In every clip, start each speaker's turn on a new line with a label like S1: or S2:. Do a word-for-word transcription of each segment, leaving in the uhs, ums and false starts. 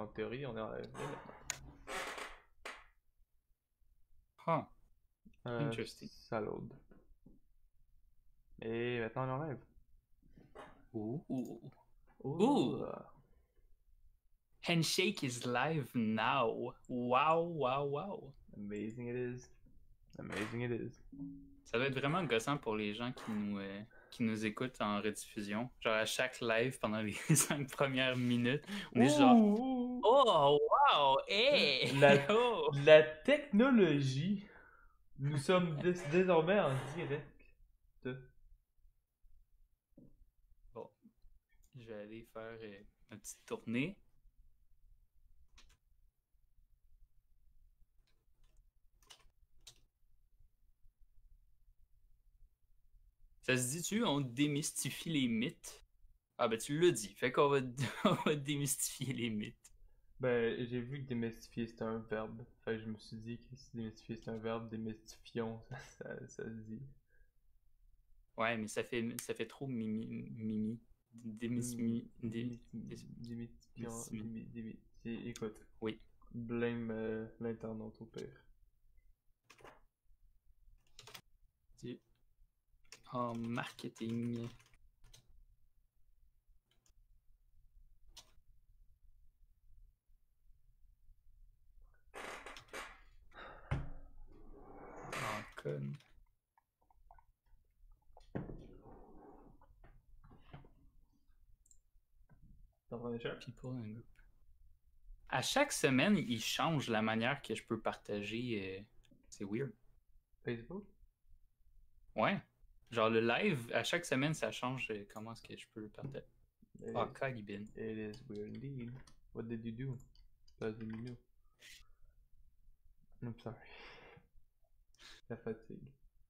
S1: en théorie, on est en live.
S2: Huh.
S1: Euh,
S2: Interesting.
S1: ça load. Et maintenant, on est en live.
S2: Ooh.
S1: Ouh.
S2: Ooh. Handshake is live now. Wow, wow, wow.
S1: Amazing it is. Amazing it is.
S2: Ça doit être vraiment gossant pour les gens qui nous, euh, qui nous écoutent en rediffusion. Genre à chaque live pendant les cinq premières minutes, on est genre
S1: Ouh.
S2: oh wow, hey,
S1: La,
S2: oh.
S1: la technologie. Nous sommes dés désormais en direct.
S2: Bon, je vais aller faire euh, une petite tournée. Ça se dit-tu, on démystifie les mythes? Ah ben tu l'as dit, fait qu'on va, on va démystifier les mythes.
S1: Ben, j'ai vu que démystifier c'était un verbe. Fait que je me suis dit que si démystifier c'est un verbe, démystifions, ça, ça, ça se dit.
S2: Ouais, mais ça fait, ça fait trop mimi. mimi. Démystifions.
S1: Démystifions. Écoute.
S2: Oui.
S1: Blame euh, l'internaute au pire.
S2: En marketing. En con. People and group. À chaque semaine, il change la manière que je peux partager. Euh... C'est weird.
S1: Facebook?
S2: Ouais. Genre le live, à chaque semaine, ça change euh, comment est-ce que je peux le partager. Ah, oh, Calibin.
S1: It is weird indeed. What did you do? What did you do? I'm sorry. La fatigue.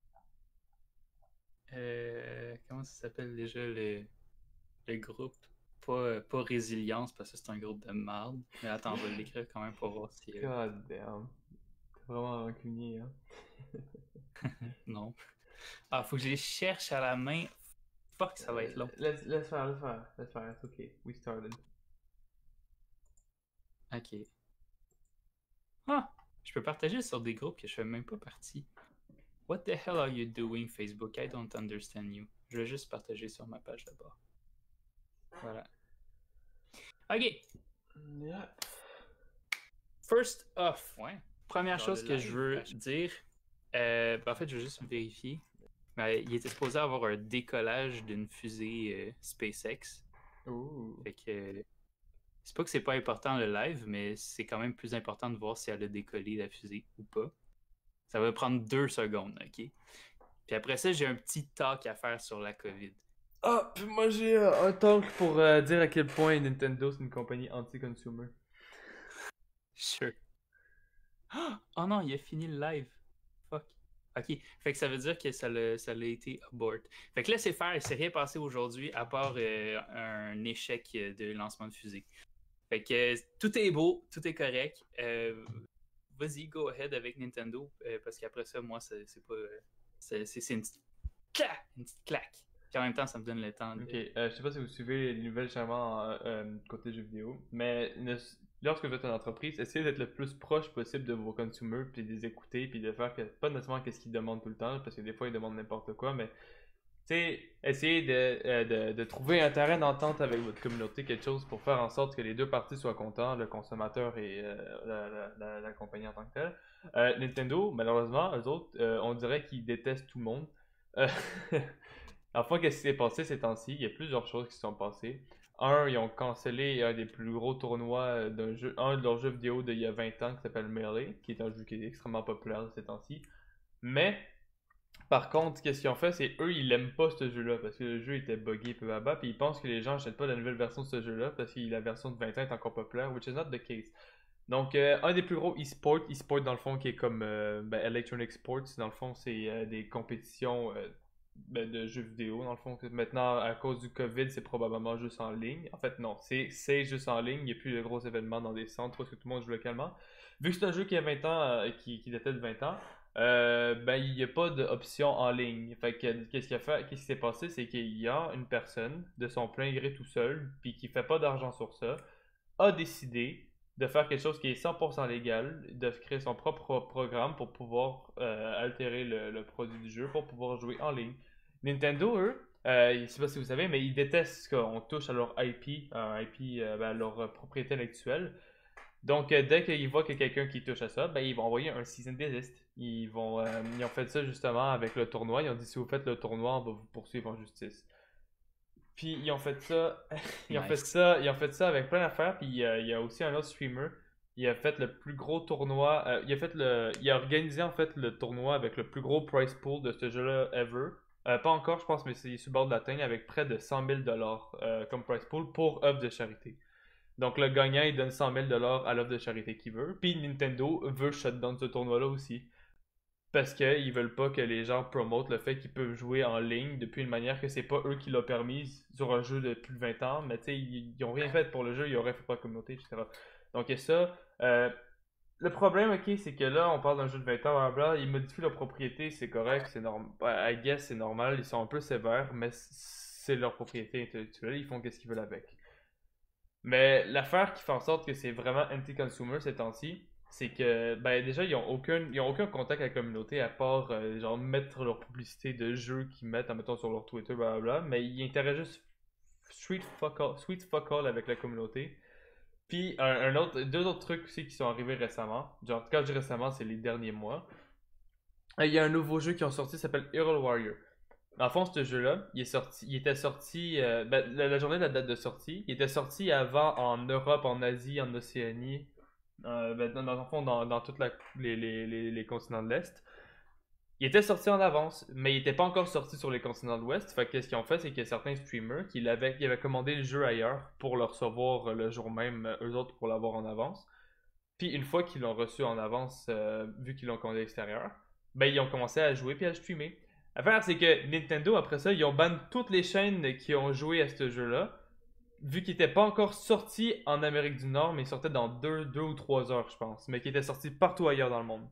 S2: Euh, comment ça s'appelle déjà le, le groupe? Pas, pas Résilience, parce que c'est un groupe de merde. Mais attends, on va l'écrire quand même pour voir si... Euh...
S1: God damn. T'es vraiment rancunier, hein?
S2: Non. Ah, faut que je les cherche à la main. Fuck, ça va être long.
S1: Laisse, laisse faire, laisse faire, laisse faire, it's okay. We started.
S2: Ok. Ah! Je peux partager sur des groupes que je fais même pas partie. What the hell are you doing, Facebook? I don't understand you. Je vais juste partager sur ma page d'abord. Voilà. Ok.
S1: Yeah.
S2: First off. Ouais. Première Dans chose que live, je veux dire, euh, ben en fait, je veux juste vérifier. Ben, il était supposé avoir un décollage d'une fusée euh, SpaceX.
S1: Ooh.
S2: Fait que c'est pas que c'est pas important le live, mais c'est quand même plus important de voir si elle a décollé la fusée ou pas. Ça va prendre deux secondes, ok? Puis après ça, j'ai un petit talk à faire sur la COVID.
S1: Ah, puis moi j'ai euh, un talk pour euh, dire à quel point Nintendo c'est une compagnie anti-consumer.
S2: Sure. Oh non, il a fini le live. Fuck. Ok, fait que ça veut dire que ça l'a, ça l'a été abort. Fait que laissez faire, il s'est rien passé aujourd'hui à part euh, un échec de lancement de fusée. Fait que euh, tout est beau, tout est correct. Euh, vas-y, go ahead avec Nintendo, euh, parce qu'après ça, moi, c'est, c'est pas... Euh, c'est, c'est, c'est une petite claque, une petite claque. Puis en même temps, ça me donne le temps de...
S1: Ok, euh, je sais pas si vous suivez les nouvelles changements euh, euh, côté jeux vidéo, mais ne, lorsque vous êtes une entreprise, essayez d'être le plus proche possible de vos consumers, puis de les écouter, puis de faire que, pas nécessairement qu'est-ce qu'ils demandent tout le temps, parce que des fois ils demandent n'importe quoi, mais tu sais, essayez de, euh, de, de trouver un terrain d'entente avec votre communauté, quelque chose pour faire en sorte que les deux parties soient contents, le consommateur et euh, la, la, la, la compagnie en tant que telle. Euh, Nintendo, malheureusement, eux autres, euh, on dirait qu'ils détestent tout le monde. Euh, Enfin, qu'est-ce qui s'est passé ces temps-ci? Il y a plusieurs choses qui se sont passées. Un, ils ont cancellé un des plus gros tournois d'un jeu, un de leurs jeux vidéo d'il y a vingt ans qui s'appelle Melee, qui est un jeu qui est extrêmement populaire ces temps-ci. Mais, par contre, qu'est-ce qu'ils ont fait, c'est eux, ils l'aiment pas ce jeu-là, parce que le jeu était buggé peu à bas, puis ils pensent que les gens n'achètent pas la nouvelle version de ce jeu-là, parce que la version de vingt ans est encore populaire, which is not the case. Donc, euh, un des plus gros e-sports, e-sport dans le fond, qui est comme euh, ben, Electronic Sports, dans le fond, c'est euh, des compétitions euh, ben, de jeux vidéo, dans le fond. Maintenant, à cause du COVID, c'est probablement juste en ligne. En fait, non, c'est c'est juste en ligne. Il n'y a plus de gros événements dans des centres parce que tout le monde joue localement. Vu que c'est un jeu qui a vingt ans, euh, qui, qui datait de vingt ans, euh, ben, il n'y a pas d'option en ligne. Fait que, qu'est-ce qu'il a fait, qu'est-ce qui s'est passé, c'est qu'il y a une personne, de son plein gré tout seul, puis qui fait pas d'argent sur ça, a décidé de faire quelque chose qui est cent pour cent légal, de créer son propre programme pour pouvoir euh, altérer le, le produit du jeu, pour pouvoir jouer en ligne. Nintendo, eux, euh, je sais pas si vous savez, mais ils détestent qu'on touche à leur I P, un I P, euh, ben, à leur euh, propriété intellectuelle. Donc, euh, dès qu'ils voient qu'il y a quelqu'un qui touche à ça, ben, ils vont envoyer un cease and desist. Ils, vont, euh, ils ont fait ça justement avec le tournoi. Ils ont dit si vous faites le tournoi, on va vous poursuivre en justice. Puis ils ont fait ça, ils ont
S2: Nice.
S1: fait ça, ils ont fait ça avec plein d'affaires. Puis euh, il y a aussi un autre streamer, il a fait le plus gros tournoi, euh, il a fait le, il a organisé en fait le tournoi avec le plus gros prize pool de ce jeu-là ever. Euh, pas encore, je pense, mais c'est sur le bord de l'atteindre avec près de cent mille dollars euh, comme prize pool pour œuvre de charité. Donc le gagnant il donne cent mille dollars à l'œuvre de charité qu'il veut. Puis Nintendo veut shut down ce tournoi-là aussi. Parce qu'ils veulent pas que les gens promotent le fait qu'ils peuvent jouer en ligne depuis une manière que c'est pas eux qui l'ont permise sur un jeu de plus de vingt ans, mais tu sais, ils, ils ont rien fait pour le jeu, ils auraient fait pour la communauté, et cetera. Donc, il y a ça. Euh, le problème, ok, c'est que là, on parle d'un jeu de vingt ans, blablabla, ils modifient leur propriété, c'est correct, c'est normal. I guess c'est normal, ils sont un peu sévères, mais c'est leur propriété intellectuelle, ils font ce qu'ils veulent avec. Mais l'affaire qui fait en sorte que c'est vraiment anti-consumer ces temps-ci, c'est que ben déjà ils ont aucun ils ont aucun contact avec la communauté à part euh, genre mettre leur publicité de jeux qu'ils mettent mettons sur leur Twitter blablabla, mais ils interagissent sweet fuck all, sweet fuck all avec la communauté. Puis un, un autre deux autres trucs aussi qui sont arrivés récemment, genre quand je dis récemment c'est les derniers mois. Il y a un nouveau jeu qui est sorti qui s'appelle Hero Warrior. Dans le fond, ce jeu-là, il est sorti, il était sorti, euh, ben, la, la journée de la date de sortie, il était sorti avant en Europe, en Asie, en Océanie, euh, ben, dans, dans le fond, dans, dans tous les, les, les, les continents de l'Est. Il était sorti en avance, mais il n'était pas encore sorti sur les continents de l'Ouest. Fait que ce qu'ils ont fait, c'est qu'il y a certains streamers qui, l'avaient, qui avaient commandé le jeu ailleurs pour le recevoir le jour même, euh, eux autres pour l'avoir en avance. Puis une fois qu'ils l'ont reçu en avance, euh, vu qu'ils l'ont commandé à l'extérieur, ben ils ont commencé à jouer puis à streamer. L'affaire, c'est que Nintendo, après ça, ils ont ban toutes les chaînes qui ont joué à ce jeu-là, vu qu'il n'était pas encore sorti en Amérique du Nord, mais il sortait dans deux, deux ou trois heures, je pense, mais qui était sorti partout ailleurs dans le monde.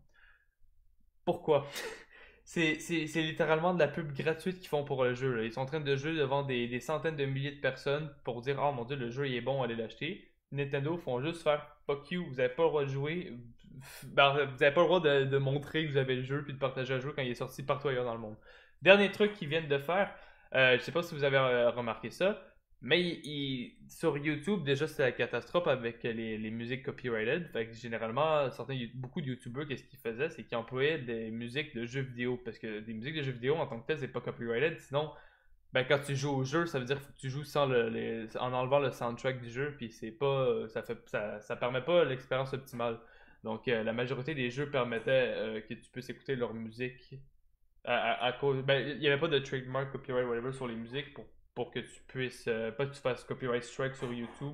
S1: Pourquoi? C'est, c'est, c'est littéralement de la pub gratuite qu'ils font pour le jeu, là. Ils sont en train de jouer devant des, des centaines de milliers de personnes pour dire oh mon dieu, le jeu il est bon, allez l'acheter. Nintendo font juste faire fuck you, vous n'avez pas le droit de jouer. Ben, vous n'avez pas le droit de, de montrer que vous avez le jeu puis de partager le jeu quand il est sorti partout ailleurs dans le monde. Dernier truc qu'ils viennent de faire, euh, je sais pas si vous avez euh, remarqué ça, mais il- il- sur YouTube, déjà c'est la catastrophe avec les, les musiques copyrighted. Fait que généralement, certains, beaucoup de YouTubers, qu'est-ce qu'ils faisaient, c'est qu'ils employaient des musiques de jeux vidéo. Parce que des musiques de jeux vidéo en tant que tel, c'est pas copyrighted. Sinon, ben, quand tu joues au jeu, ça veut dire qu'il faut que tu joues sans le, les- en enlevant le soundtrack du jeu, puis c'est pas, ça fait, ça, ça permet pas l'expérience optimale. Donc, euh, la majorité des jeux permettaient euh, que tu puisses écouter leur musique à, à- à cause. Ben, il n'y avait pas de trademark, copyright, whatever sur les musiques pour, pour que tu puisses. Euh, pas que tu fasses copyright strike sur YouTube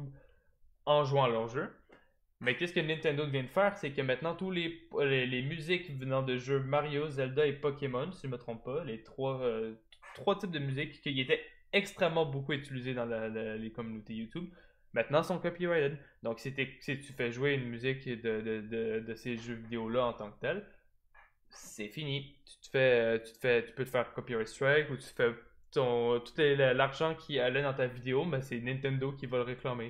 S1: en jouant à leur jeu. Mais qu'est-ce que Nintendo vient de faire, c'est que maintenant tous les, les, les musiques venant de jeux Mario, Zelda et Pokémon, si je ne me trompe pas, les trois, euh, trois types de musique qui étaient extrêmement beaucoup utilisés dans la- la- les communautés YouTube, maintenant sont copyrighted. Donc si, t'es- si tu fais jouer une musique de, de, de, de ces jeux vidéo-là en tant que tel, c'est fini. Tu te fais, euh, tu te fais, tu peux te faire copyright strike ou tu te fais ton, tout les- l'argent qui allait dans ta vidéo, mais c'est Nintendo qui va le réclamer.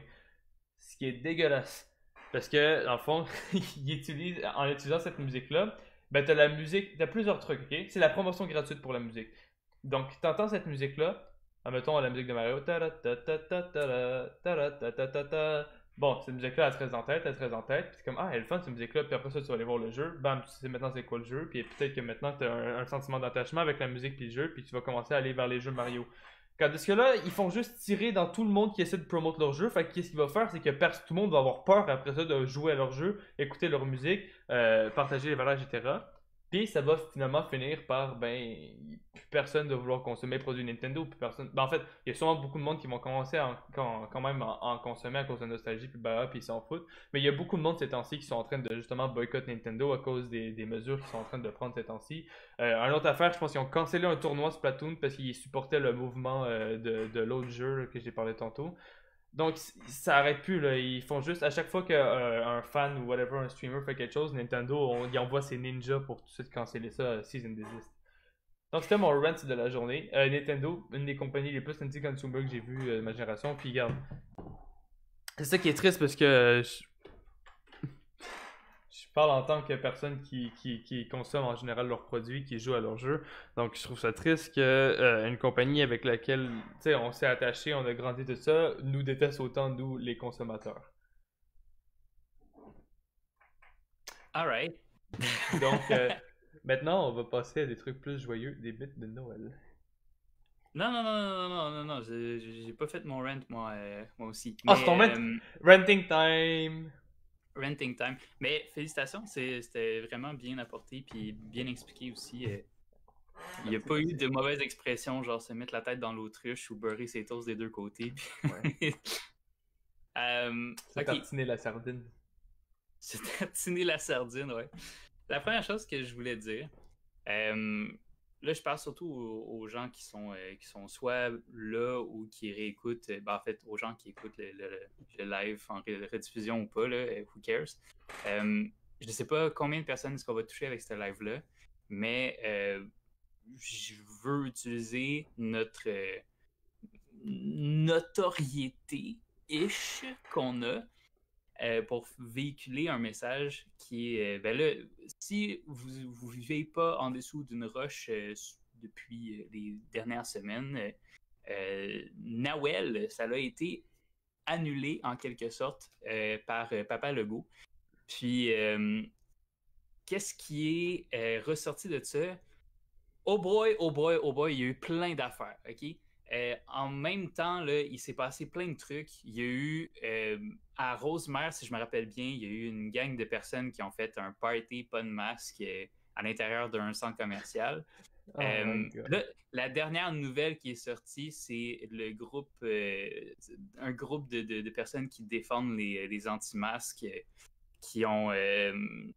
S1: Ce qui est dégueulasse. Parce que, dans le fond, ils utilisent, en utilisant cette musique-là, ben t'as la musique, t'as plusieurs trucs, ok? C'est la promotion gratuite pour la musique. Donc, t'entends cette musique-là, admettons la musique de Mario. Ta-ra-ta-ta-ta-ta-ra, ta-ra-ta-ta-ta-ta. Bon, cette musique-là, elle te reste en tête, elle te reste en tête. Puis c'est comme, ah, elle est fun cette musique-là. Puis après ça, tu vas aller voir le jeu. Bam, tu sais maintenant c'est quoi le jeu. Puis peut-être que maintenant, tu as un, un sentiment d'attachement avec la musique puis le jeu. Puis tu vas commencer à aller vers les jeux Mario. Quand ce que là, ils font juste tirer dans tout le monde qui essaie de promouvoir leur jeu. Fait que qu'est-ce qu'il va faire, c'est que tout le monde va avoir peur après ça de jouer à leur jeu, écouter leur musique, euh, partager les valeurs, et cetera. Puis ça va finalement finir par, ben, plus personne de vouloir consommer les produits Nintendo, plus personne. Ben, en fait, il y a sûrement beaucoup de monde qui vont commencer à en- quand, quand même à en consommer à cause de nostalgie, puis bah, puis ils s'en foutent. Mais il y a beaucoup de monde ces temps-ci qui sont en train de justement boycotter Nintendo à cause des, des mesures qu'ils sont en train de prendre ces temps-ci. Euh, une autre affaire, je pense qu'ils ont cancellé un tournoi Splatoon parce qu'ils supportaient le mouvement euh, de, de l'autre jeu là, que j'ai parlé tantôt. Donc, c- ça arrête plus, là. Ils font juste, à chaque fois qu'un fan ou whatever, un streamer fait quelque chose, Nintendo, on, il envoie ses ninjas pour tout de suite canceller ça, euh, Cease and Desist. Donc, c'était mon rant de la journée. Euh, Nintendo, une des compagnies les plus anti-consumer que j'ai vu euh, de ma génération. Puis, regarde, c'est ça qui est triste parce que euh, je- parle en tant que personne qui, qui, qui consomme en général leurs produits, qui joue à leurs jeux. Donc, je trouve ça triste que euh, une compagnie avec laquelle, tu sais, on s'est attaché, on a grandi tout ça, nous déteste autant, nous, les consommateurs.
S2: Alright.
S1: Donc, euh, maintenant, on va passer à des trucs plus joyeux, des bits de Noël.
S2: Non, non, non, non, non, non, non, j'ai j'ai pas fait mon rent, moi, euh, moi aussi.
S1: Ah, c'est ton
S2: Mais,
S1: rent-
S2: euh,
S1: renting time!
S2: renting time. Mais félicitations, c'est- c'était vraiment bien apporté, puis bien expliqué aussi. euh, Il n'y a
S1: Merci,
S2: pas eu
S1: merci.
S2: de mauvaise expression, genre se mettre la tête dans l'autruche ou beurrer ses toasts des deux côtés.
S1: Ouais.
S2: puis- Euh,
S1: Se
S2: ok,
S1: tartiner la sardine.
S2: se tartiner la sardine, ouais. La première chose que je voulais dire, euh, là, je parle surtout aux, aux gens qui sont, euh, qui sont soit là ou qui réécoutent, euh, ben, en fait, aux gens qui écoutent le, le- le live en ré- rediffusion ou pas, là, euh, who cares. Euh, je ne sais pas combien de personnes est-ce qu'on va toucher avec ce live-là, mais euh, je veux utiliser notre euh, notoriété-ish qu'on a euh, pour véhiculer un message qui est, euh, ben là, si vous ne vivez pas en dessous d'une roche euh, depuis euh, les dernières semaines, euh, euh, Noël, ça a été annulé en quelque sorte euh, par euh, Papa Legault. Puis, euh, qu'est-ce qui est euh, ressorti de ça? Oh boy, oh boy, oh boy, il y a eu plein d'affaires, OK? Euh, en même temps, là, il s'est passé plein de trucs. Il y a eu, euh, à Rosemère, si je me rappelle bien, il y a eu une gang de personnes qui ont fait un party, pas de masque, euh, à l'intérieur d'un centre commercial.
S1: Oh my
S2: Euh,
S1: god.
S2: là, la dernière nouvelle qui est sortie, c'est le groupe, euh, un groupe de, de- de personnes qui défendent les, les anti-masques, euh, qui ont, euh,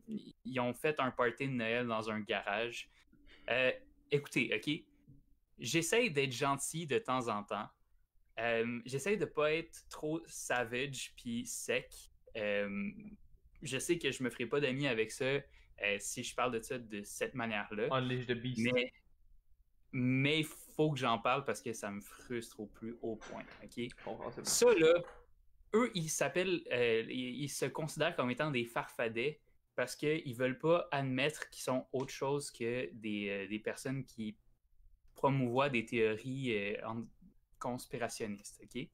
S2: ils ont fait un party de Noël dans un garage. Euh, Écoutez, OK, j'essaye d'être gentil de temps en temps. Euh, j'essaye de pas être trop savage puis sec. Euh, je sais que je me ferai pas d'amis avec ça euh, si je parle de ça de cette manière-là.
S1: Unleash the beast.
S2: Mais mais il faut que j'en parle parce que ça me frustre au plus haut point. OK?
S1: Compréhensible.
S2: Ça, là, eux, ils s'appellent, euh, ils, ils se considèrent comme étant des farfadets parce qu'ils veulent pas admettre qu'ils sont autre chose que des, euh, des personnes qui promouvoient des théories euh, en- conspirationnistes. OK?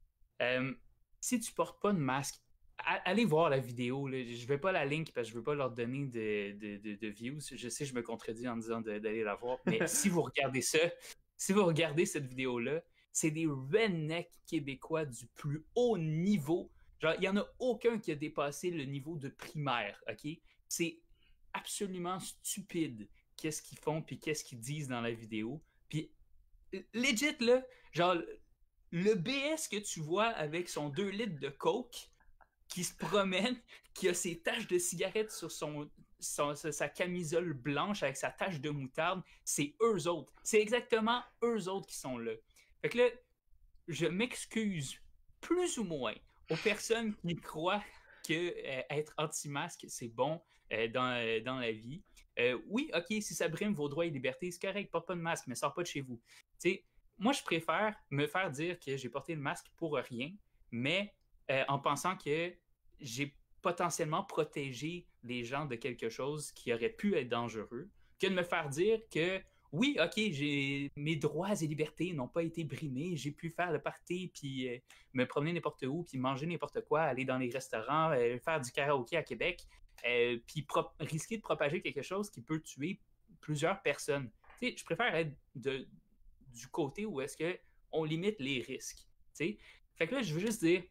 S2: Euh, Si tu portes pas de masque, a- allez voir la vidéo. Là. Je vais pas la link parce que je veux pas leur donner de, de, de, de views. Je sais, je me contredis en disant de- d'aller la voir. Mais si vous regardez ça, si vous regardez cette vidéo-là, c'est des rednecks québécois du plus haut niveau. Genre, il n'y en a aucun qui a dépassé le niveau de primaire, OK? C'est absolument stupide qu'est-ce qu'ils font puis qu'est-ce qu'ils disent dans la vidéo. Puis, legit, là, genre, le B S que tu vois avec son deux litres de coke qui se promène, qui a ses taches de cigarette sur son, son- sa camisole blanche avec sa tache de moutarde, c'est eux autres. C'est exactement eux autres qui sont là. Fait que là, je m'excuse plus ou moins aux personnes qui croient que euh, être anti-masque, c'est bon euh, dans, euh, dans la vie. Euh, oui, ok, si ça brime vos droits et libertés, c'est correct, porte pas de masque, mais sors pas de chez vous. Tu sais, moi, je préfère me faire dire que j'ai porté le masque pour rien, mais euh, en pensant que j'ai potentiellement protégé les gens de quelque chose qui aurait pu être dangereux, que de me faire dire que oui, ok, j'ai mes droits et libertés n'ont pas été brimés, j'ai pu faire le party, puis euh, me promener n'importe où, puis manger n'importe quoi, aller dans les restaurants, euh, faire du karaoké à Québec, euh, puis risquer de propager quelque chose qui peut tuer plusieurs personnes. Tu sais, je préfère être de, du côté où est-ce que on limite les risques. Tu sais, fait que là, je veux juste dire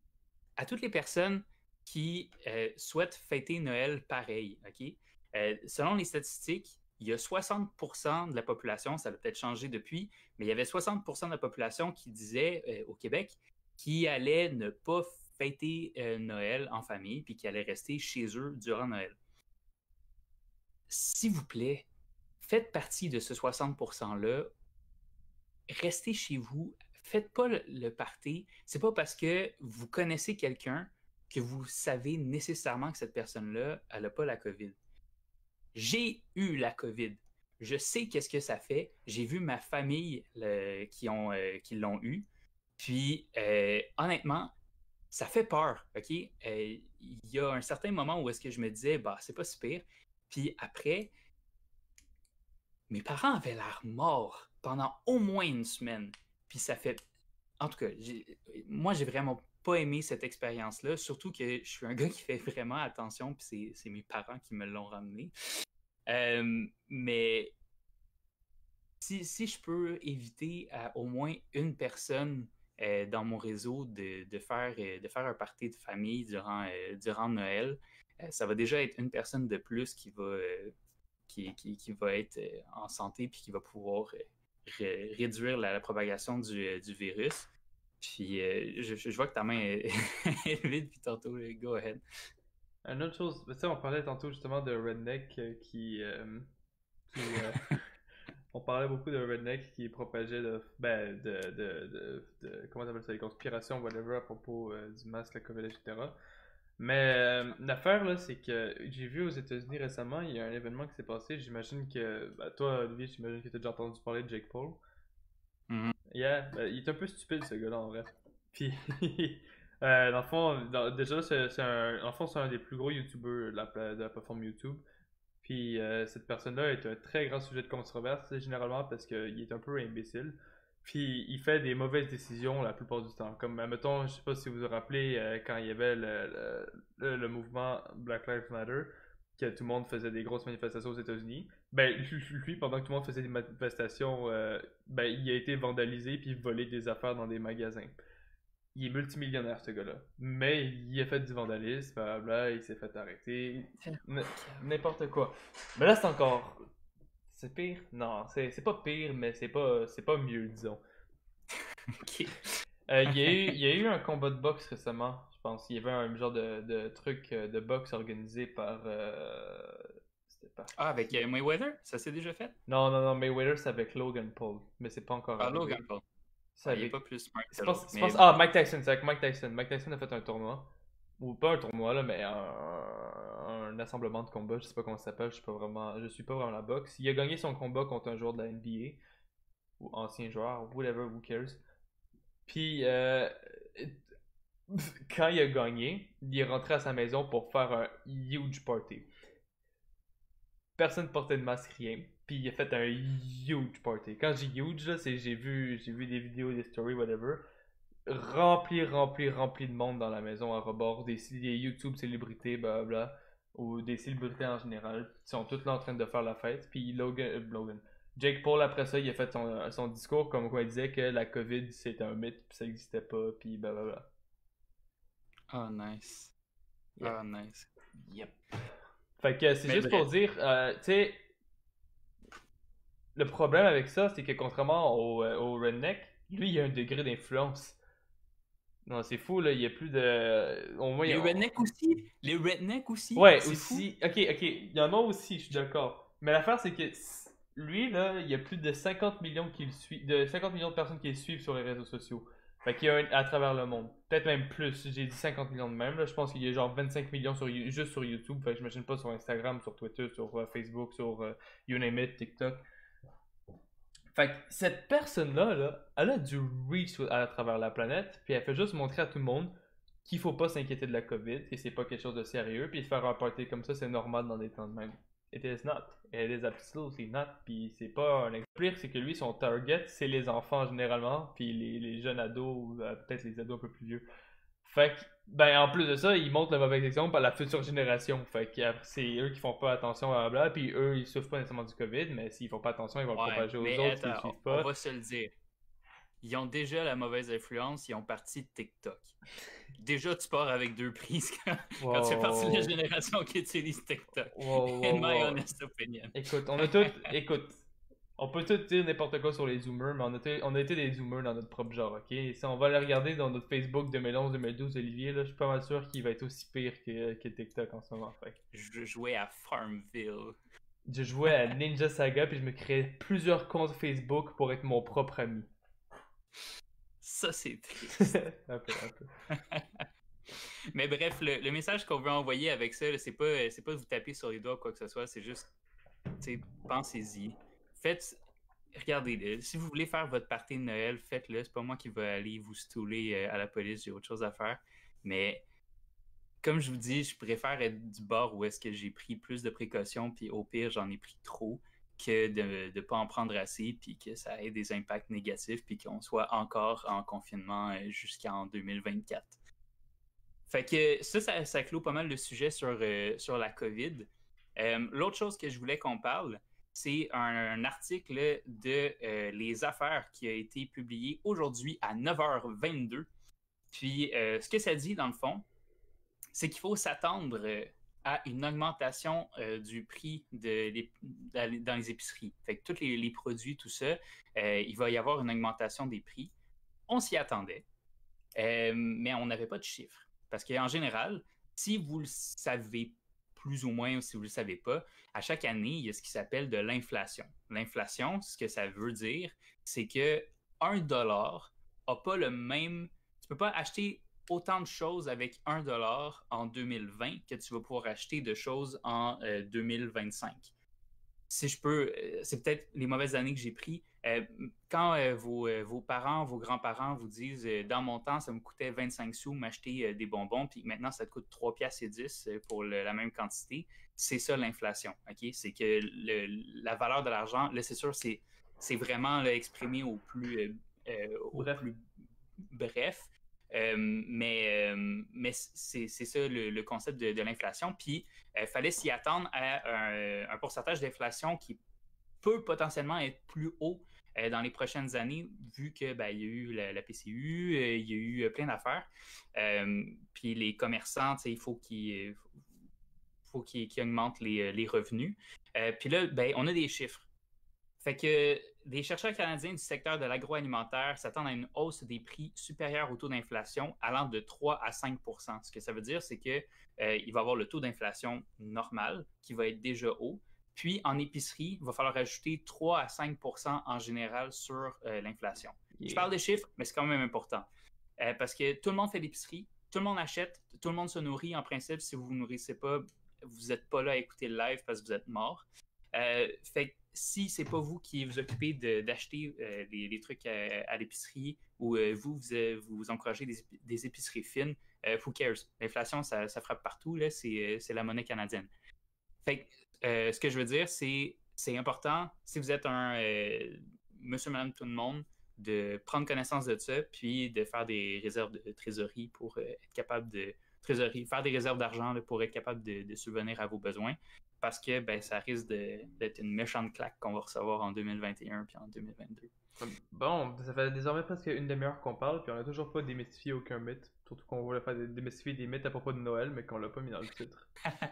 S2: à toutes les personnes qui euh, souhaitent fêter Noël pareil, ok? Euh, selon les statistiques, il y a soixante pour cent de la population, ça a peut-être changé depuis, mais il y avait soixante pour cent de la population qui disait euh, au Québec qui allait ne pas fêter euh, Noël en famille puis qui allait rester chez eux durant Noël. S'il vous plaît, faites partie de ce soixante pour cent-là. Restez chez vous. Faites pas le, le party. C'est pas parce que vous connaissez quelqu'un que vous savez nécessairement que cette personne-là, elle n'a pas la COVID. J'ai eu la COVID. Je sais qu'est-ce que ça fait. J'ai vu ma famille le, qui, ont, euh, qui l'ont eu. Puis, euh, honnêtement, ça fait peur, OK? Euh, Il y a un certain moment où est-ce que je me disais, bah, c'est pas si pire. Puis après, mes parents avaient l'air morts pendant au moins une semaine. Puis ça fait... En tout cas, j'ai- moi, j'ai vraiment pas aimé cette expérience-là, surtout que je suis un gars qui fait vraiment attention, puis c'est, c'est mes parents qui me l'ont ramené. Euh, mais si, si je peux éviter à au moins une personne euh, dans mon réseau de, de faire, euh, de faire un party de famille durant, euh, durant Noël, euh, ça va déjà être une personne de plus qui va, euh, qui, qui, qui va être euh, en santé puis qui va pouvoir euh, ré- réduire la, la propagation du, euh, du virus. Puis euh, je, je vois que ta main est, est vide depuis tantôt. Go ahead.
S1: Une autre chose, tu sais, on parlait tantôt justement de Redneck euh, qui, euh, qui euh, on parlait beaucoup de Redneck qui propageait de, ben, de, de, de, de comment t'appelles ça, les conspirations, whatever, à propos euh, du masque, la COVID, et cetera. Mais euh, l'affaire là, c'est que j'ai vu aux États-Unis récemment, il y a un événement qui s'est passé. J'imagine que, ben, toi, Olivier, j'imagine que tu as déjà entendu parler de Jake Paul.
S2: Mhm.
S1: Yeah, ben, il est un peu stupide ce gars-là en vrai. Puis, euh, dans le fond, dans- déjà, c'est c'est un, dans le fond, c'est un des plus gros YouTubers de la, pla- de la plateforme YouTube. Puis, euh, cette personne-là est un très grand sujet de controverse, c'est généralement parce qu'il est un peu imbécile. Puis, il fait des mauvaises décisions la plupart du temps. Comme, admettons, je sais pas si vous vous rappelez, euh, quand il y avait le, le, le- le mouvement Black Lives Matter, que tout le monde faisait des grosses manifestations aux États-Unis. Ben, lui, pendant que tout le monde faisait des manifestations, euh, ben, il a été vandalisé puis volé des affaires dans des magasins. Il est multimillionnaire, ce gars-là. Mais il a fait du vandalisme, blablabla, il s'est fait arrêter. N- N'importe quoi. Mais là, c'est encore. C'est pire? Non, c'est c'est pas pire, mais c'est pas, c'est pas mieux, disons.
S2: Ok.
S1: Euh, il y a eu, il y a eu un combat de boxe récemment, je pense. Il y avait un genre de, de truc euh, de boxe organisé par. euh, C'était par
S2: Ah, avec
S1: qui?
S2: euh, Mayweather, ça s'est déjà fait?
S1: Non, non, non, Mayweather, c'est avec Logan Paul. Mais c'est pas encore
S2: Ah,
S1: arrivé.
S2: Logan Paul.
S1: C'est
S2: Ah, il est pas
S1: avec.
S2: plus smart que
S1: C'est pas,
S2: l'autre.
S1: c'est pas-
S2: Mais
S1: Ah, Mike Tyson, c'est avec Mike Tyson. Mike Tyson a fait un tournoi. Ou pas un tournoi, là, mais un, un assemblement de combats. Je sais pas comment ça s'appelle. Je suis pas vraiment, je suis pas vraiment la boxe. Il a gagné son combat contre un joueur de la N B A. Ou ancien joueur, whatever, who cares. Puis, euh, quand il a gagné, il est rentré à sa maison pour faire un huge party. Personne portait de masque, rien. Puis il a fait un huge party. Quand j'ai huge, là, c'est j'ai vu, j'ai vu des vidéos, des stories, whatever. Rempli, rempli, rempli de monde dans la maison à rebord. Des, des YouTube célébrités, blablabla. Ou des célébrités en général. Ils sont tous là en train de faire la fête. Puis Logan, euh, Logan. Jake Paul, après ça, il a fait son, son discours comme quoi il disait que la COVID c'était un mythe, puis ça n'existait pas, puis blablabla.
S2: oh, nice.
S1: Yep.
S2: Oh, nice.
S1: Yep. Fait que c'est
S2: Mais
S1: juste
S2: bref.
S1: pour dire, euh, tu sais, le problème avec ça, c'est que contrairement au, euh, au redneck, lui, il a un degré d'influence. Non, c'est fou, là, il y a plus de. Au moins, il y
S2: Les
S1: a-
S2: rednecks aussi? Les rednecks aussi?
S1: Ouais,
S2: C'est fou.
S1: aussi. Ok, ok, il y en a aussi, je suis d'accord. Mais l'affaire, c'est que s- lui, là, il y a plus de cinquante millions qui le suivent, de cinquante millions de personnes qui le suivent sur les réseaux sociaux. Fait qu'il y a un à travers le monde. Peut-être même plus. J'ai dit cinquante millions de même. Là. Je pense qu'il y a genre vingt-cinq millions sur, You- juste sur YouTube. Fait que j'imagine pas sur Instagram, sur Twitter, sur euh, Facebook, sur euh, you name it, TikTok. Fait que cette personne-là, là, elle a du reach à travers la planète, puis elle fait juste montrer à tout le monde qu'il faut pas s'inquiéter de la COVID, que c'est pas quelque chose de sérieux, puis faire un party comme ça, c'est normal dans des temps de même. It is not. It is absolutely not. Puis c'est pas un exemple. Le pire, c'est que lui, son target, c'est les enfants généralement, puis les, les jeunes ados, ou euh, peut-être les ados un peu plus vieux. Fait que, ben, en plus de ça, ils montrent le mauvais exemple à la future génération. Fait que euh, c'est eux qui font pas attention à bla, puis eux, ils souffrent pas nécessairement du COVID, mais s'ils font pas attention, ils vont le
S2: Ouais,
S1: propager aux
S2: mais
S1: autres s'ils le
S2: attends,
S1: suivent
S2: on, on
S1: pas.
S2: va se le dire. Ils ont déjà la mauvaise influence, ils ont parti de TikTok. Déjà, tu pars avec deux prises quand, quand tu fais partie de la
S1: Wow.
S2: génération qui utilise TikTok.
S1: Wow, wow,
S2: In my
S1: wow.
S2: honest opinion.
S1: Écoute, on a tout. Écoute, on peut tout dire n'importe quoi sur les zoomers, mais on a, été- on a été des zoomers dans notre propre genre, ok? Et si on va aller regarder dans notre Facebook deux mille onze deux mille douze, Olivier, là, je suis pas mal sûr qu'il va être aussi pire que, que TikTok en ce moment. Fait.
S2: Je jouais à Farmville.
S1: Je jouais à Ninja Saga, puis je me créais plusieurs comptes Facebook pour être mon propre ami.
S2: Ça, c'est triste.
S1: un peu, un peu.
S2: Mais bref, le, le message qu'on veut envoyer avec ça, là, c'est pas, c'est pas de vous taper sur les doigts ou quoi que ce soit, c'est juste, tu sais, pensez-y. Faites, regardez, si vous voulez faire votre party de Noël, faites-le. C'est pas moi qui vais aller vous stouler euh, à la police, j'ai autre chose à faire. Mais comme je vous dis, je préfère être du bord où est-ce que j'ai pris plus de précautions, puis au pire, j'en ai pris trop, que de ne pas en prendre assez, puis que ça ait des impacts négatifs, puis qu'on soit encore en confinement euh, jusqu'en deux mille vingt-quatre. Fait que ça, ça, ça clôt pas mal le sujet sur, euh, sur la COVID. Euh, L'autre chose que je voulais qu'on parle, c'est un, un article de euh, Les Affaires qui a été publié aujourd'hui à neuf heures vingt-deux. Puis euh, ce que ça dit, dans le fond, c'est qu'il faut s'attendre euh, à une augmentation euh, du prix de, de, dans les épiceries. Fait que tous les, les produits, tout ça, euh, il va y avoir une augmentation des prix. On s'y attendait, euh, mais on n'avait pas de chiffres. Parce qu'en général, si vous le savez plus ou moins ou si vous ne le savez pas, à chaque année, il y a ce qui s'appelle de l'inflation. L'inflation, ce que ça veut dire, c'est que un dollar n'a pas le même... Tu ne peux pas acheter autant de choses avec un dollar en deux mille vingt que tu vas pouvoir acheter de choses en euh, deux mille vingt-cinq. Si je peux, euh, c'est peut-être les mauvaises années que j'ai pris. Euh, quand euh, vos, euh, vos parents, vos grands-parents vous disent euh, dans mon temps, ça me coûtait vingt-cinq sous m'acheter euh, des bonbons, puis maintenant ça te coûte trois piastres et dix pour le, la même quantité, c'est ça l'inflation. Okay? C'est que le, la valeur de l'argent, là c'est sûr, c'est, c'est vraiment là, exprimé au plus, euh, euh, au
S1: Bref.
S2: plus bref. Euh, mais euh, mais c'est, c'est ça le, le concept de, de l'inflation. Puis, il euh, fallait s'y attendre à un, un pourcentage d'inflation qui peut potentiellement être plus haut euh, dans les prochaines années, vu que ben, il y a eu la, la P C U, euh, il y a eu plein d'affaires. Euh, puis les commerçants, il faut qu'ils, faut qu'ils, qu'ils augmentent les, les revenus. Euh, puis là, ben, on a des chiffres. Fait que des chercheurs canadiens du secteur de l'agroalimentaire s'attendent à une hausse des prix supérieure au taux d'inflation allant de trois à cinq pour cent. Ce que ça veut dire, c'est qu'il euh, va y avoir le taux d'inflation normal qui va être déjà haut. Puis en épicerie, il va falloir ajouter trois à cinq pour cent en général sur euh, l'inflation. Yeah. Je parle des chiffres, mais c'est quand même important. Euh, parce que tout le monde fait l'épicerie, tout le monde achète, tout le monde se nourrit en principe. Si vous ne vous nourrissez pas, vous n'êtes pas là à écouter le live parce que vous êtes mort. Euh, fait que si c'est pas vous qui vous occupez de, d'acheter euh, des, des trucs à, à l'épicerie ou euh, vous, vous, euh, vous encouragez des, des épiceries fines, euh, who cares? L'inflation, ça, ça frappe partout, là, c'est, c'est la monnaie canadienne. Fait que euh, ce que je veux dire, c'est c'est important, si vous êtes un euh, monsieur, madame, tout le monde, de prendre connaissance de ça, puis de faire des réserves de trésorerie pour euh, être capable de trésorerie, faire des réserves d'argent là, pour être capable de, de subvenir à vos besoins. Parce que ben, ça risque de, d'être une méchante claque qu'on va recevoir en deux mille vingt et un puis en deux mille vingt-deux.
S1: Bon, ça fait désormais presque une demi-heure qu'on parle, puis on n'a toujours pas démystifié aucun mythe. Surtout qu'on voulait faire démystifier des mythes à propos de Noël, mais qu'on l'a pas mis dans le titre.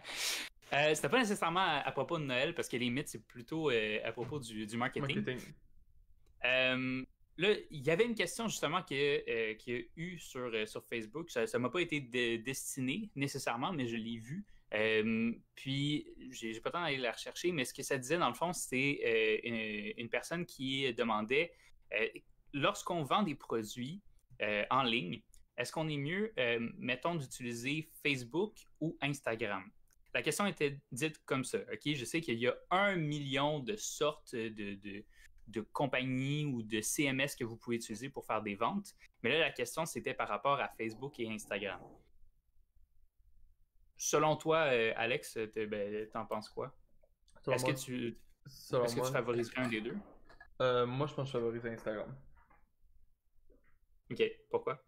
S2: euh, c'était pas nécessairement à, à propos de Noël, parce que les mythes, c'est plutôt euh, à propos du, du marketing. marketing. Euh, là, il y avait une question justement qu'il euh, y a eu sur, euh, sur Facebook. Ça ne m'a pas été de, destiné nécessairement, mais je l'ai vu. Euh, puis, j'ai, j'ai pas le temps d'aller la rechercher, mais ce que ça disait, dans le fond, c'était euh, une, une personne qui demandait euh, lorsqu'on vend des produits euh, en ligne, est-ce qu'on est mieux, euh, mettons, d'utiliser Facebook ou Instagram? La question était dite comme ça. Ok, je sais qu'il y a un million de sortes de, de, de compagnies ou de C M S que vous pouvez utiliser pour faire des ventes, mais là, la question, c'était par rapport à Facebook et Instagram. Selon toi, euh, Alex, ben, t'en penses quoi? Selon est-ce moi, que tu, est-ce que moi, tu favoriserais un des deux?
S1: Euh, moi, je pense que je favoriserais Instagram.
S2: Ok, pourquoi?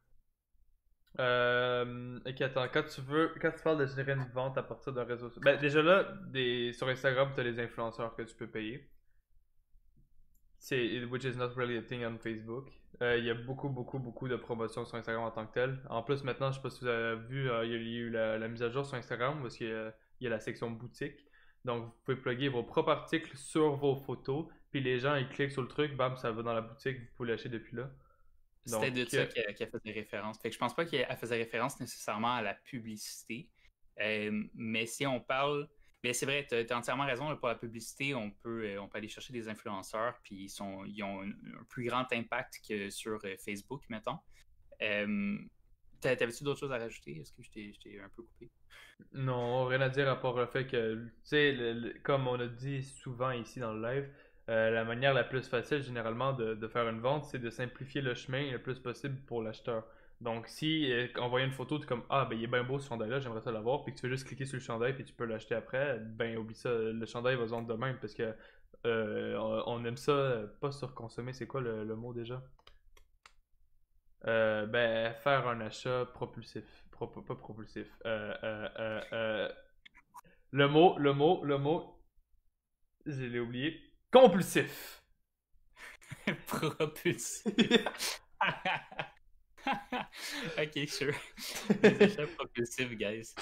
S1: Euh, ok, attends, quand tu veux, quand tu parles de générer une vente à partir d'un réseau, ben déjà là, des, sur Instagram, tu as les influenceurs que tu peux payer. C'est, which is not really a thing on Facebook. Euh, il y a beaucoup, beaucoup, beaucoup de promotions sur Instagram en tant que tel. En plus, maintenant, je sais pas si vous avez vu, euh, il y a eu la, la mise à jour sur Instagram parce qu'il y a, il y a la section boutique. Donc, vous pouvez plugger vos propres articles sur vos photos. Puis les gens, ils cliquent sur le truc, bam, ça va dans la boutique. Vous pouvez l'acheter depuis là.
S2: C'était Donc, de ça qu'elle, qu'elle faisait référence. Fait que je pense pas qu'elle faisait référence nécessairement à la publicité. Euh, mais si on parle... Mais c'est vrai, tu as entièrement raison. Là, pour la publicité, on peut, on peut aller chercher des influenceurs, puis ils, sont, ils ont un, un plus grand impact que sur euh, Facebook, mettons. Euh, T'avais-tu d'autres choses à rajouter? Est-ce que je t'ai, je t'ai un peu coupé?
S1: Non, rien à dire à part le fait que, tu sais, le, le, comme on a dit souvent ici dans le live, euh, la manière la plus facile généralement de, de faire une vente, c'est de simplifier le chemin le plus possible pour l'acheteur. Donc, si euh, envoyer une photo, tu es comme ah, ben il est bien beau ce chandail-là, j'aimerais ça l'avoir, puis que tu veux juste cliquer sur le chandail, puis tu peux l'acheter après, ben oublie ça, le chandail va se vendre de même parce que euh, on on aime ça, euh, pas surconsommer, c'est quoi le, le mot déjà? Euh, ben, faire un achat propulsif. Pro- pas propulsif. Euh, euh, euh, euh, le mot, le mot, le mot, je l'ai oublié. Compulsif.
S2: Propulsif. Ok, sure. Des achats propulsifs, guys.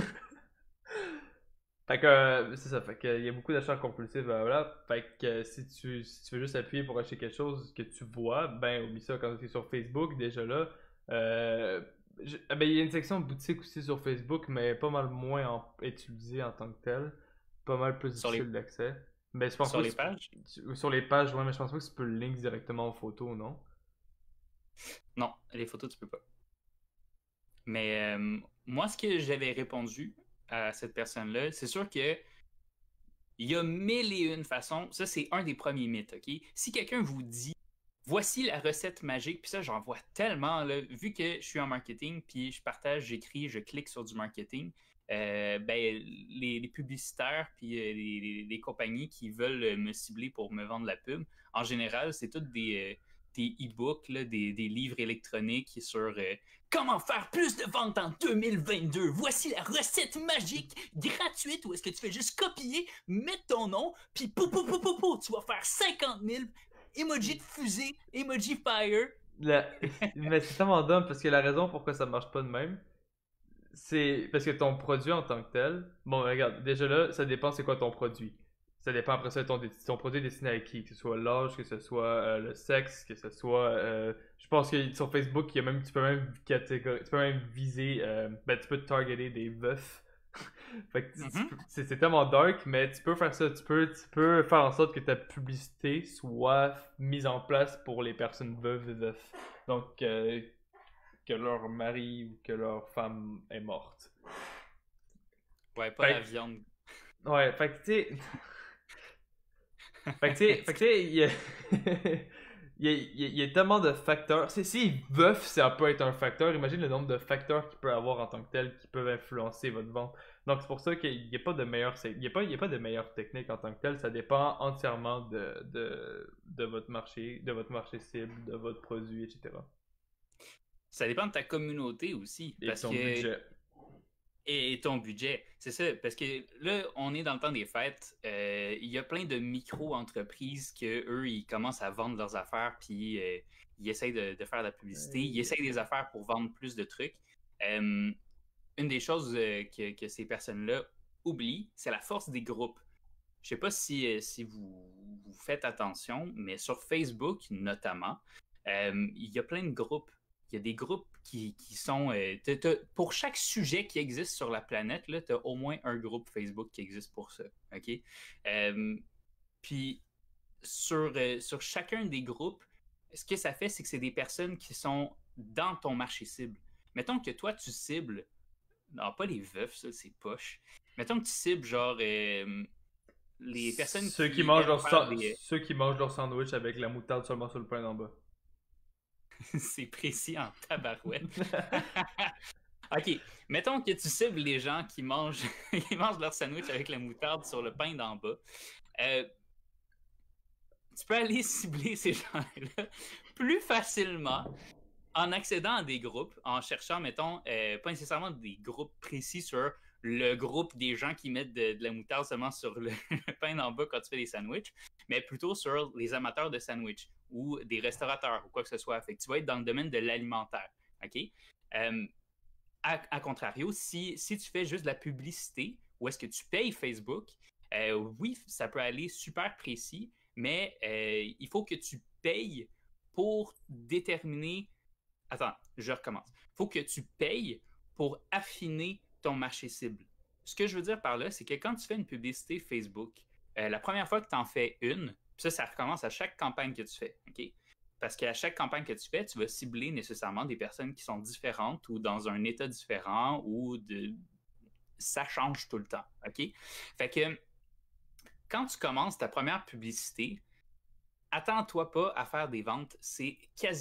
S1: Fait que, euh, c'est ça, fait que, il y a beaucoup d'achats compulsifs, euh, voilà. Fait que euh, si tu, si tu veux juste appuyer pour acheter quelque chose que tu vois, ben oublie ça quand tu es sur Facebook, déjà là. Euh, je- ah, ben, il y a une section boutique aussi sur Facebook, mais pas mal moins en- utilisée en tant que telle. Pas mal plus
S2: Sur les,
S1: difficile d'accès. Mais je pense
S2: sur
S1: pas que
S2: les
S1: tu peux-
S2: pages?
S1: tu- sur les pages, ouais, mais je pense pas que tu peux le link directement aux photos, non?
S2: Non, les photos, tu peux pas. Mais euh, moi, ce que j'avais répondu à cette personne-là, c'est sûr que il y a mille et une façons. Ça, c'est un des premiers mythes, OK? Si quelqu'un vous dit voici la recette magique, puis ça, j'en vois tellement, là, vu que je suis en marketing, puis je partage, j'écris, je clique sur du marketing, euh, ben, les, les publicitaires, puis euh, les, les- les compagnies qui veulent me cibler pour me vendre la pub, en général, c'est toutes des, euh, des e-books, là, des, des livres électroniques sur euh, comment faire plus de ventes en deux mille vingt-deux. Voici la recette magique gratuite où est-ce que tu fais juste copier, mettre ton nom, puis pou, pou, pou, pou, pou, tu vas faire cinquante mille emoji de fusée, emoji fire.
S1: La- Mais c'est tellement dumb parce que la raison pourquoi ça marche pas de même, c'est parce que ton produit en tant que tel, bon, regarde, déjà là, ça dépend c'est quoi ton produit. Ça dépend après ça ton, ton produit est destiné à qui, que ce soit l'âge, que ce soit euh, le sexe, que ce soit. Euh, je pense que sur Facebook, il y a même, tu peux même catégori- tu peux même viser, euh, ben tu peux targeter des veufs. Fait que tu- tu
S2: Mhm.
S1: peux- c'est c'est tellement dark, mais tu peux faire ça. Tu peux, tu peux faire en sorte que ta publicité soit mise en place pour les personnes veuves et veufs. Donc, euh, que leur mari ou que leur femme est morte.
S2: Ouais, pas
S1: Fait
S2: la viande.
S1: que- ouais, fait que tu sais. Fait que tu sais, fait que tu sais, il y a. Il y, a, il y a- il y a tellement de facteurs. Si, si veuf, ça peut être un facteur, imagine le nombre de facteurs qu'il peut avoir en tant que tel qui peuvent influencer votre vente. Donc c'est pour ça qu'il n'y a pas de meilleure il y a pas, il y a pas de meilleure technique en tant que tel. Ça dépend entièrement de, de, de votre marché, de votre marché cible, de votre produit, et cetera.
S2: Ça dépend de ta communauté aussi.
S1: Et de
S2: Parce
S1: ton
S2: que.
S1: budget.
S2: Et ton budget. C'est ça. Parce que là, on est dans le temps des fêtes. Euh, Il y a plein de micro-entreprises que eux, ils commencent à vendre leurs affaires, puis euh, ils essayent de, de faire de la publicité. Ils essayent des affaires pour vendre plus de trucs. Euh, une des choses euh, que, que ces personnes-là oublient, c'est la force des groupes. Je sais pas si, euh, si vous, vous faites attention, mais sur Facebook notamment, euh, il y a plein de groupes. Il y a des groupes qui, qui sont... euh, t'as- t'as- pour chaque sujet qui existe sur la planète, tu as au moins un groupe Facebook qui existe pour ça. OK? Euh, puis sur, euh, sur chacun des groupes, ce que ça fait, c'est que c'est des personnes qui sont dans ton marché cible. Mettons que toi, tu cibles... Non, pas les veufs, ça, c'est poche. Mettons que tu cibles genre... euh, les personnes
S1: Ceux qui
S2: qui
S1: mangent
S2: aiment
S1: leur,
S2: faire
S1: sa-
S2: des.
S1: ceux qui mangent leur sandwich avec la moutarde seulement sur le pain d'en bas.
S2: C'est précis en tabarouette. Ok, mettons que tu cibles les gens qui mangent, qui mangent leur sandwich avec la moutarde sur le pain d'en bas. Euh, tu peux aller cibler ces gens-là plus facilement en accédant à des groupes, en cherchant, mettons, euh, pas nécessairement des groupes précis sur le groupe des gens qui mettent de, de la moutarde seulement sur le, le pain d'en bas quand tu fais des sandwichs, mais plutôt sur les amateurs de sandwich ou des restaurateurs ou quoi que ce soit. Fait que tu vas être dans le domaine de l'alimentaire. OK? Euh, à, à contrario, si, si tu fais juste de la publicité ou est-ce que tu payes Facebook, euh, oui, ça peut aller super précis, mais euh, il faut que tu payes pour déterminer. Attends, je recommence. Il faut que tu payes pour affiner ton marché cible. Ce que je veux dire par là, c'est que quand tu fais une publicité Facebook, euh, la première fois que tu en fais une, ça, ça recommence à chaque campagne que tu fais. OK? Parce qu'à chaque campagne que tu fais, tu vas cibler nécessairement des personnes qui sont différentes ou dans un état différent ou de... ça change tout le temps. OK? Fait que quand tu commences ta première publicité, attends-toi pas à faire des ventes. C'est quasi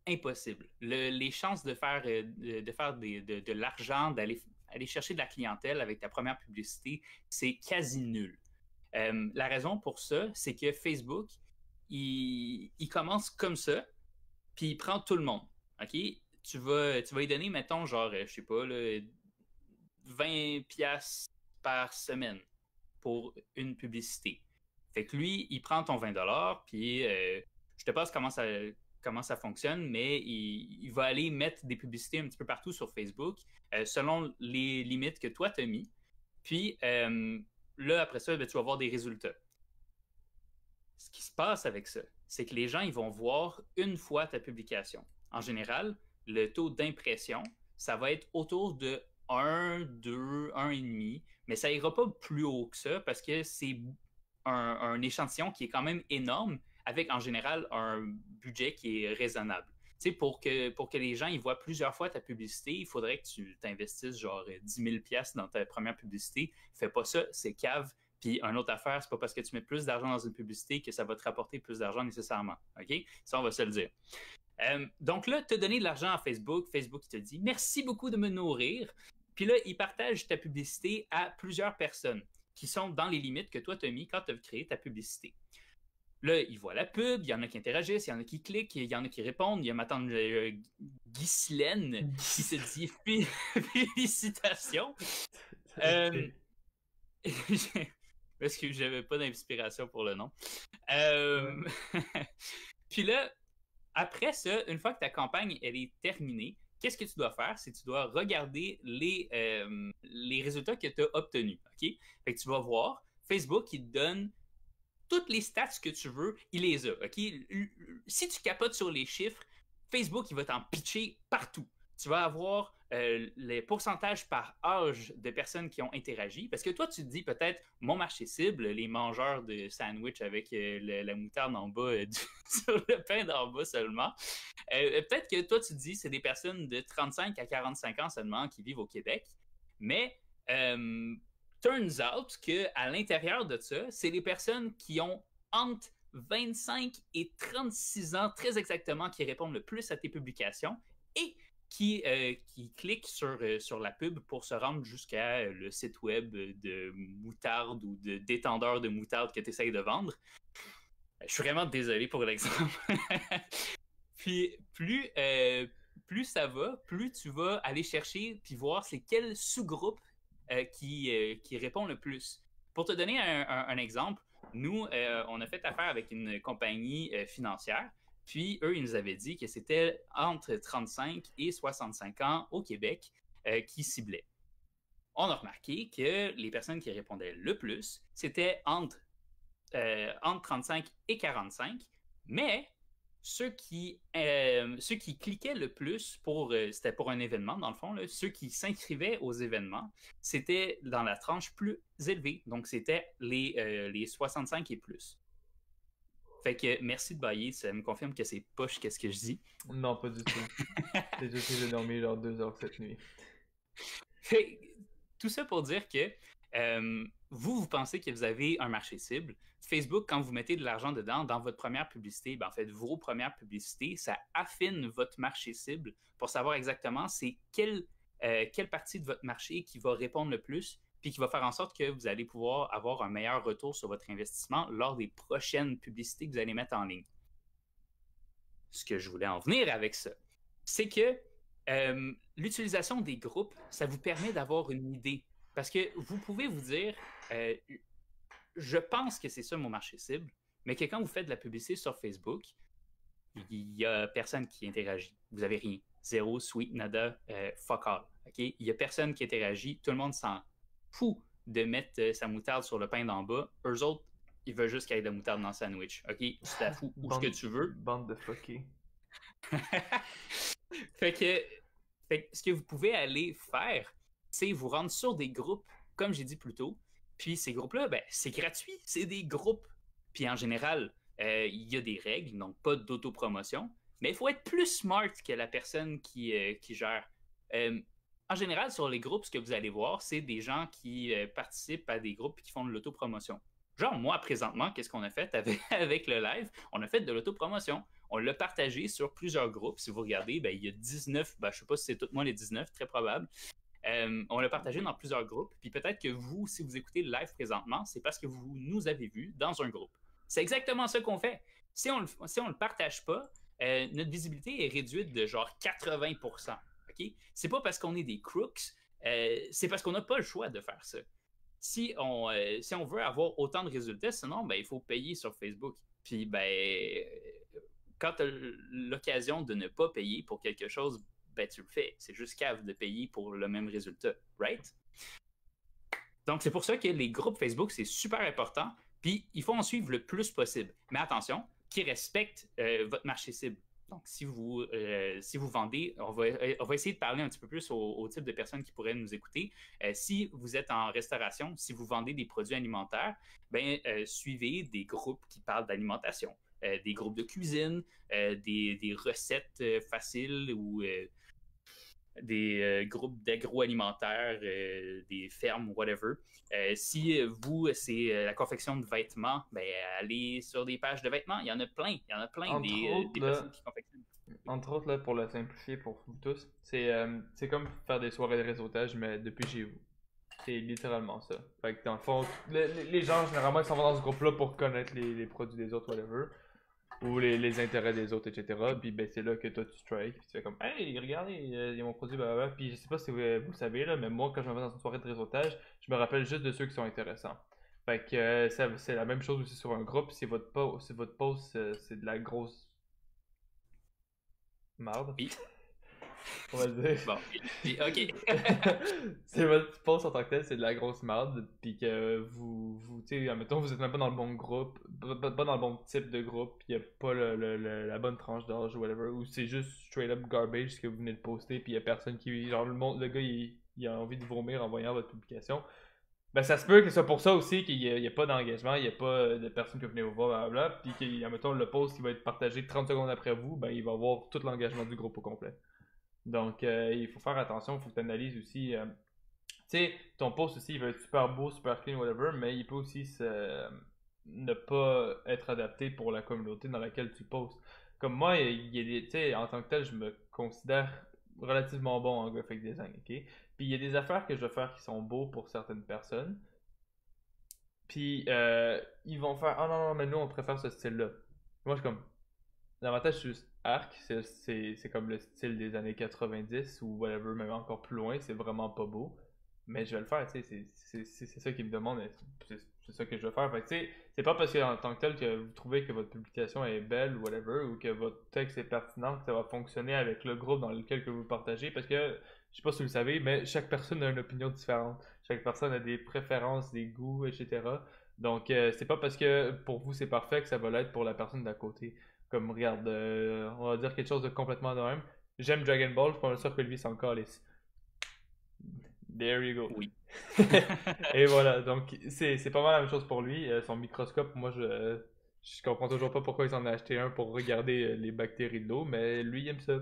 S2: impossible. Le, les chances de faire, euh, de, de faire des, de, de l'argent, d'aller aller chercher de la clientèle avec ta première publicité, c'est quasi nul. Euh, la raison pour ça, c'est que Facebook, il, il commence comme ça, puis il prend tout le monde. OK? Tu vas, tu vas lui donner, mettons, genre, je sais pas, là, vingt piastres par semaine pour une publicité. Fait que lui, il prend ton vingt dollars, puis euh, je te passe comment ça, comment ça fonctionne, mais il, il va aller mettre des publicités un petit peu partout sur Facebook, euh, selon les limites que toi t'as mis. Puis euh, là, après ça, ben, tu vas voir des résultats. Ce qui se passe avec ça, c'est que les gens, ils vont voir une fois ta publication. En général, le taux d'impression, ça va être autour de un, deux, un virgule cinq, mais ça ira pas plus haut que ça parce que c'est un, un échantillon qui est quand même énorme avec, en général, un budget qui est raisonnable. Tu sais, pour que, pour que les gens ils voient plusieurs fois ta publicité, il faudrait que tu t'investisses genre dix mille dollars dans ta première publicité. Fais pas ça, c'est cave. Puis, une autre affaire, c'est pas parce que tu mets plus d'argent dans une publicité que ça va te rapporter plus d'argent nécessairement. OK? Ça, on va se le dire. Euh, donc là, tu as donné de l'argent à Facebook. Facebook, il te dit « Merci beaucoup de me nourrir ». Puis là, il partage ta publicité à plusieurs personnes qui sont dans les limites que toi, tu as mis quand tu as créé ta publicité. Là, il voit la pub, il y en a qui interagissent, il y en a qui cliquent, il y en a qui répondent. Il y a ma tante euh, Ghislaine qui se dit « Félicitations! euh, » Parce que j'avais pas d'inspiration pour le nom. Euh... Puis là, après ça, une fois que ta campagne elle est terminée, qu'est-ce que tu dois faire? C'est que tu dois regarder les, euh, les résultats que tu as obtenus. Okay? Fait que tu vas voir, Facebook, il te donne toutes les stats que tu veux, il les a. Okay? Si tu capotes sur les chiffres, Facebook, il va t'en pitcher partout. Tu vas avoir euh, les pourcentages par âge de personnes qui ont interagi. Parce que toi, tu te dis peut-être, mon marché cible, les mangeurs de sandwich avec euh, le, la moutarde en bas, euh, du, sur le pain d'en bas seulement. Euh, peut-être que toi, tu te dis, c'est des personnes de trente-cinq à quarante-cinq ans seulement qui vivent au Québec. Mais, euh, turns out qu'à l'intérieur de ça, c'est les personnes qui ont entre vingt-cinq et trente-six ans, très exactement, qui répondent le plus à tes publications et qui, euh, qui cliquent sur, euh, sur la pub pour se rendre jusqu'à euh, le site web de moutarde ou de détendeur de moutarde que tu essayes de vendre. Je suis vraiment désolé pour l'exemple. Puis plus, euh, plus ça va, plus tu vas aller chercher puis voir c'est quel sous-groupe euh, qui, euh, qui répond le plus. Pour te donner un, un, un exemple, nous, euh, on a fait affaire avec une compagnie euh, financière. Puis, eux, ils nous avaient dit que c'était entre trente-cinq et soixante-cinq ans au Québec euh, qui ciblaient. On a remarqué que les personnes qui répondaient le plus, c'était entre, euh, entre trente-cinq et quarante-cinq, mais ceux qui, euh, ceux qui cliquaient le plus, pour, euh, c'était pour un événement, dans le fond, là, ceux qui s'inscrivaient aux événements, c'était dans la tranche plus élevée. Donc, c'était les, euh, les soixante-cinq et plus. Fait que merci de bailler, ça me confirme que c'est poche qu'est-ce que je dis.
S1: Non, pas du tout. C'est juste que j'ai dormi genre deux heures cette nuit.
S2: Fait, tout ça pour dire que euh, vous, vous pensez que vous avez un marché cible. Facebook, quand vous mettez de l'argent dedans, dans votre première publicité, ben en fait, vos premières publicités, ça affine votre marché cible pour savoir exactement c'est quelle, euh, quelle partie de votre marché qui va répondre le plus, puis qui va faire en sorte que vous allez pouvoir avoir un meilleur retour sur votre investissement lors des prochaines publicités que vous allez mettre en ligne. Ce que je voulais en venir avec ça, c'est que euh, l'utilisation des groupes, ça vous permet d'avoir une idée. Parce que vous pouvez vous dire, euh, je pense que c'est ça mon marché cible, mais que quand vous faites de la publicité sur Facebook, il n'y a personne qui interagit. Vous n'avez rien. Zéro, sweet, nada, euh, fuck all. Okay? Il n'y a personne qui interagit. Tout le monde s'en fou de mettre euh, sa moutarde sur le pain d'en bas. Eux autres, ils veulent juste qu'il y ait de la moutarde dans le sandwich. OK? Tu t'as fou où ce que tu veux.
S1: Bande de fuckés.
S2: fait, que, fait que ce que vous pouvez aller faire, c'est vous rendre sur des groupes, comme j'ai dit plus tôt. Puis ces groupes-là, ben, c'est gratuit. C'est des groupes. Puis en général, euh, il y a des règles, donc pas d'autopromotion. Mais il faut être plus smart que la personne qui, euh, qui gère. Euh, En général, sur les groupes, ce que vous allez voir, c'est des gens qui euh, participent à des groupes et qui font de l'autopromotion. Genre, moi, présentement, qu'est-ce qu'on a fait avec, avec le live? On a fait de l'autopromotion. On l'a partagé sur plusieurs groupes. Si vous regardez, ben, il y a dix-neuf, ben, je ne sais pas si c'est tout moi les dix-neuf, très probable. Euh, on l'a partagé dans plusieurs groupes. Puis peut-être que vous, si vous écoutez le live présentement, c'est parce que vous nous avez vus dans un groupe. C'est exactement ça qu'on fait. Si on le, si on le partage pas, euh, notre visibilité est réduite de genre quatre-vingts pour cent. Okay? C'est pas parce qu'on est des crooks, euh, c'est parce qu'on n'a pas le choix de faire ça. Si on, euh, si on veut avoir autant de résultats, sinon, ben, il faut payer sur Facebook. Puis, ben, quand tu as l'occasion de ne pas payer pour quelque chose, ben, tu le fais. C'est juste cave de payer pour le même résultat, right? Donc, c'est pour ça que les groupes Facebook, c'est super important. Puis, il faut en suivre le plus possible. Mais attention, qui respecte euh, votre marché cible. Donc, si vous, euh, si vous vendez, on va, on va essayer de parler un petit peu plus au, au type de personnes qui pourraient nous écouter. Euh, si vous êtes en restauration, si vous vendez des produits alimentaires, ben, euh, suivez des groupes qui parlent d'alimentation, euh, des groupes de cuisine, euh, des, des recettes euh, faciles ou euh, des euh, groupes d'agroalimentaire, euh, des fermes, whatever. Euh, si vous, c'est euh, la confection de vêtements, ben, allez sur des pages de vêtements. Il y en a plein. Il y en a plein
S1: Entre
S2: des,
S1: autres,
S2: des
S1: là,
S2: personnes qui confectionnent.
S1: Entre autres, là, pour le simplifier pour vous tous, c'est euh, c'est comme faire des soirées de réseautage, mais depuis chez vous. C'est littéralement ça. Fait que dans le fond, les, les gens, généralement, ils s'en vont dans ce groupe-là pour connaître les, les produits des autres, whatever. Ou les, les intérêts des autres, et cetera. Puis ben, c'est là que toi, tu strikes. Puis tu fais comme, hey, regardez, il y a mon produit, blablabla. Puis je sais pas si vous, vous savez, là, mais moi, quand je me vais dans une soirée de réseautage, je me rappelle juste de ceux qui sont intéressants. Fait que euh, ça- c'est la même chose aussi sur un groupe. Si votre post, si votre post euh, c'est de la grosse marde,
S2: Oui.
S1: on va dire.
S2: Bon, puis, ok.
S1: C'est votre post en tant que tel, c'est de la grosse merde, puis que vous, vous tu sais, admettons, vous êtes même pas dans le bon groupe, pas, pas- pas dans le bon type de groupe, puis y a pas le, le- le- la bonne tranche d'âge ou whatever, ou c'est juste straight up garbage ce que vous venez de poster, puis y a personne qui, genre le monde, le gars il, il a envie de vomir en voyant votre publication. Ben ça se peut que c'est pour ça aussi qu'il y a, il y a pas d'engagement, il y a pas de personnes qui viennent vous voir, blablabla, puis que, admettons, le post qui va être partagé trente secondes après vous, ben il va avoir tout l'engagement du groupe au complet. Donc, euh, il faut faire attention, il faut que tu analyses aussi. euh, tu sais, ton post aussi, il va être super beau, super clean, whatever, mais il peut aussi se- ne pas être adapté pour la communauté dans laquelle tu postes. Comme moi, il y a des, tu sais, en tant que tel, je me considère relativement bon en graphic design, ok? Puis il y a des affaires que je vais faire qui sont beaux pour certaines personnes. Puis euh, ils vont faire, ah non, non, mais nous, on préfère ce style-là. Moi, je suis comme, l'avantage, c'est juste Arc, c'est- c'est c'est comme le style des années quatre-vingt-dix ou whatever, même encore plus loin, c'est vraiment pas beau. Mais je vais le faire, tu sais, c'est- c'est c'est- c'est ça qu'ils me demandent, et c'est c'est ça que je vais faire. Fait que, tu sais, c'est pas parce que en tant que tel que vous trouvez que votre publication est belle ou whatever, ou que votre texte est pertinent, que ça va fonctionner avec le groupe dans lequel que vous partagez, parce que, je sais pas si vous le savez, mais chaque personne a une opinion différente. Chaque personne a des préférences, des goûts, et cetera. Donc, euh, c'est pas parce que pour vous c'est parfait que ça va l'être pour la personne d'à côté. Comme, regarde, euh, on va dire quelque chose de complètement de même. J'aime Dragon Ball, je suis pas mal sûr que lui s'en calisse. There you go.
S2: Oui.
S1: Et voilà, donc c'est c'est pas mal la même chose pour lui. Euh, son microscope, moi je, je comprends toujours pas pourquoi il s'en a acheté un pour regarder euh, les bactéries de l'eau, mais lui il aime ça.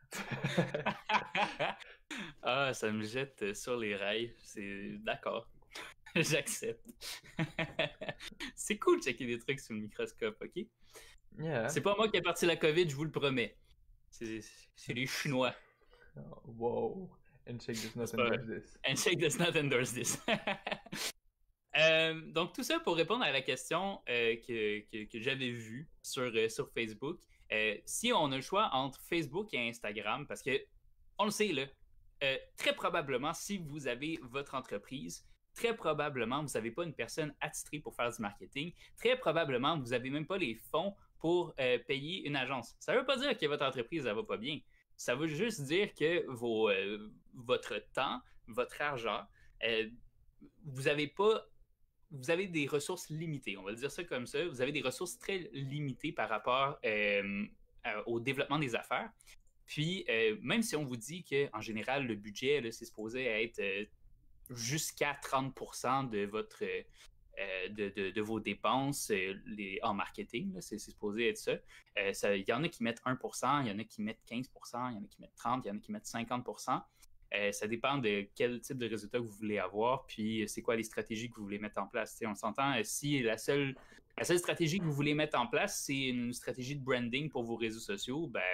S2: Ah, ça me jette sur les rails. C'est d'accord. J'accepte. C'est cool de checker des trucs sous le microscope, ok?
S1: Yeah.
S2: C'est pas moi qui ai parti la COVID, je vous le promets. C'est c'est les Chinois.
S1: Oh, wow. Handshake does not
S2: C'est pas
S1: endorse this.
S2: Handshake does not endorse this. Euh, donc, tout ça pour répondre à la question euh, que, que, que j'avais vue sur, euh, sur Facebook. Euh, si on a le choix entre Facebook et Instagram, parce que on le sait, là, euh, très probablement, si vous avez votre entreprise, très probablement, vous n'avez pas une personne attitrée pour faire du marketing. Très probablement, vous n'avez même pas les fonds pour euh, payer une agence. Ça ne veut pas dire que votre entreprise ne va pas bien. Ça veut juste dire que vos, euh, votre temps, votre argent, euh, vous n'avez pas vous avez des ressources limitées, on va le dire ça comme ça. Vous avez des ressources très limitées par rapport euh, euh, au développement des affaires. Puis, euh, même si on vous dit qu'en général, le budget, là, c'est supposé être euh, jusqu'à trente pour cent de votre euh, de, de, de vos dépenses euh, les, en marketing, là, c'est, c'est supposé être ça. Euh, ça. Il y en a qui mettent un pour cent, il y en a qui mettent quinze pour cent, il y en a qui mettent trente pour cent, il y en a qui mettent cinquante pour cent. Euh, ça dépend de quel type de résultat que vous voulez avoir, puis c'est quoi les stratégies que vous voulez mettre en place. T'sais, on s'entend, si la seule, la seule stratégie que vous voulez mettre en place, c'est une stratégie de branding pour vos réseaux sociaux, ben,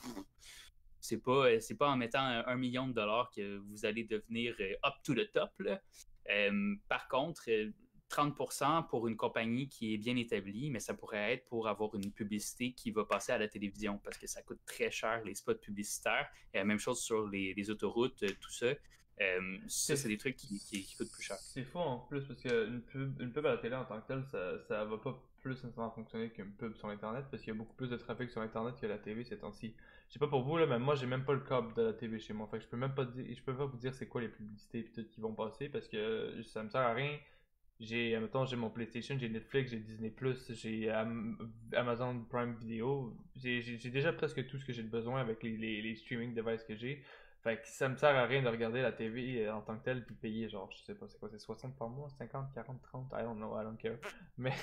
S2: c'est pas, c'est pas en mettant un million de dollars que vous allez devenir up to the top, là. Euh, par contre, trente pour cent pour une compagnie qui est bien établie, mais ça pourrait être pour avoir une publicité qui va passer à la télévision parce que ça coûte très cher, les spots publicitaires. Et la même chose sur les, les autoroutes, tout ça. Euh, ça, c'est des trucs qui, qui, qui coûtent plus cher.
S1: C'est faux en plus parce qu'une pub, une pub à la télé en tant que telle, ça, ça va pas plus nécessairement fonctionner qu'une pub sur Internet parce qu'il y a beaucoup plus de trafic sur Internet que la T V ces temps-ci. Je sais pas pour vous, là, mais moi j'ai même pas le câble de la T V chez moi. Fait que je peux même pas dire, je peux pas vous dire c'est quoi les publicités et tout qui vont passer parce que ça me sert à rien. J'ai, admettons, j'ai mon PlayStation, j'ai Netflix, j'ai Disney+, j'ai Am- Amazon Prime Video. J'ai j'ai- j'ai déjà presque tout ce que j'ai besoin avec les, les, les streaming devices que j'ai. Fait que ça me sert à rien de regarder la T V en tant que telle puis payer genre, je sais pas, c'est quoi, c'est soixante par mois, cinquante, quarante, trente, I don't know, I don't care. Mais,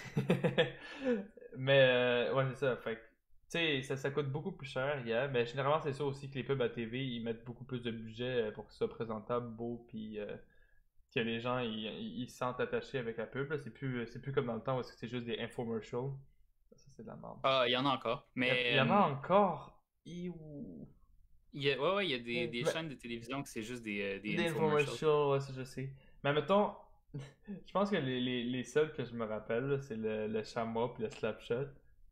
S1: mais euh, ouais, c'est ça. Fait que, tu sais, ça, ça coûte beaucoup plus cher, yeah. Mais généralement, c'est ça aussi que les pubs à T V, ils mettent beaucoup plus de budget pour que ce soit présentable, beau, puis euh, que les gens ils, ils, ils se sentent attachés avec la pub. C'est plus, c'est plus comme dans le temps où c'est juste des infomercials. Ça, c'est de la merde.
S2: Ah, il y en a encore. Mais
S1: il y, y en a encore. Iouh.
S2: Il y a, ouais, ouais, il y a des, des
S1: mais,
S2: chaînes de télévision que c'est juste des, euh, des,
S1: des infomercials. Ouais, ça je sais. Mais mettons, je pense que les, les, les seuls que je me rappelle, c'est le, le chamois puis le slapshot.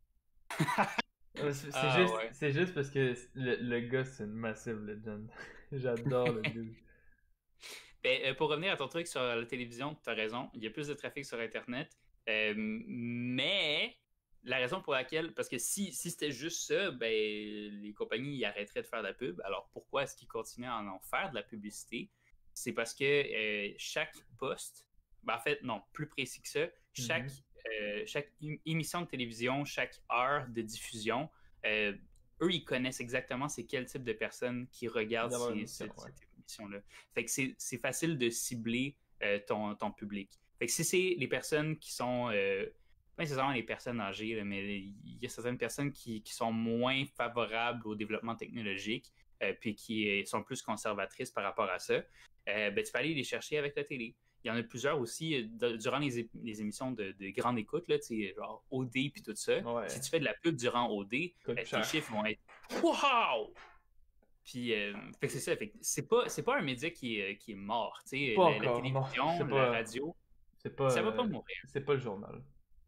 S1: c'est
S2: ah,
S1: juste,
S2: ouais.
S1: c'est juste parce que le, le gars, c'est une massive legend. J'adore le dude.
S2: Ben, euh, pour revenir à ton truc sur la télévision, tu as raison, il y a plus de trafic sur Internet. Euh, mais la raison pour laquelle, parce que si, si c'était juste ça, ben, les compagnies y arrêteraient de faire de la pub. Alors pourquoi est-ce qu'ils continuent à en faire de la publicité? C'est parce que euh, chaque poste, ben, en fait, non, plus précis que ça, chaque, mm-hmm. euh, chaque émission de télévision, chaque heure de diffusion, euh, eux, ils connaissent exactement c'est quel type de personnes qui regardent ces, cette, ouais. cette émission-là. Fait que c'est, c'est facile de cibler euh, ton, ton public. Fait que si c'est les personnes qui sont... Euh, pas nécessairement les personnes âgées, là, mais il y a certaines personnes qui, qui sont moins favorables au développement technologique euh, puis qui sont plus conservatrices par rapport à ça, euh, ben, tu peux aller les chercher avec la télé. Il y en a plusieurs aussi de, durant les, é- les émissions de, de grande écoute, là, genre O D puis tout ça. Ouais. Si tu fais de la pub durant O D, euh, tes chiffres vont être « Wow! » Puis, euh, fait que c'est ça. Fait que c'est pas, c'est pas un média qui est, qui est mort. Pas la,
S1: encore,
S2: la télévision,
S1: la
S2: pas, radio,
S1: c'est pas,
S2: ça va pas mourir.
S1: C'est pas le journal.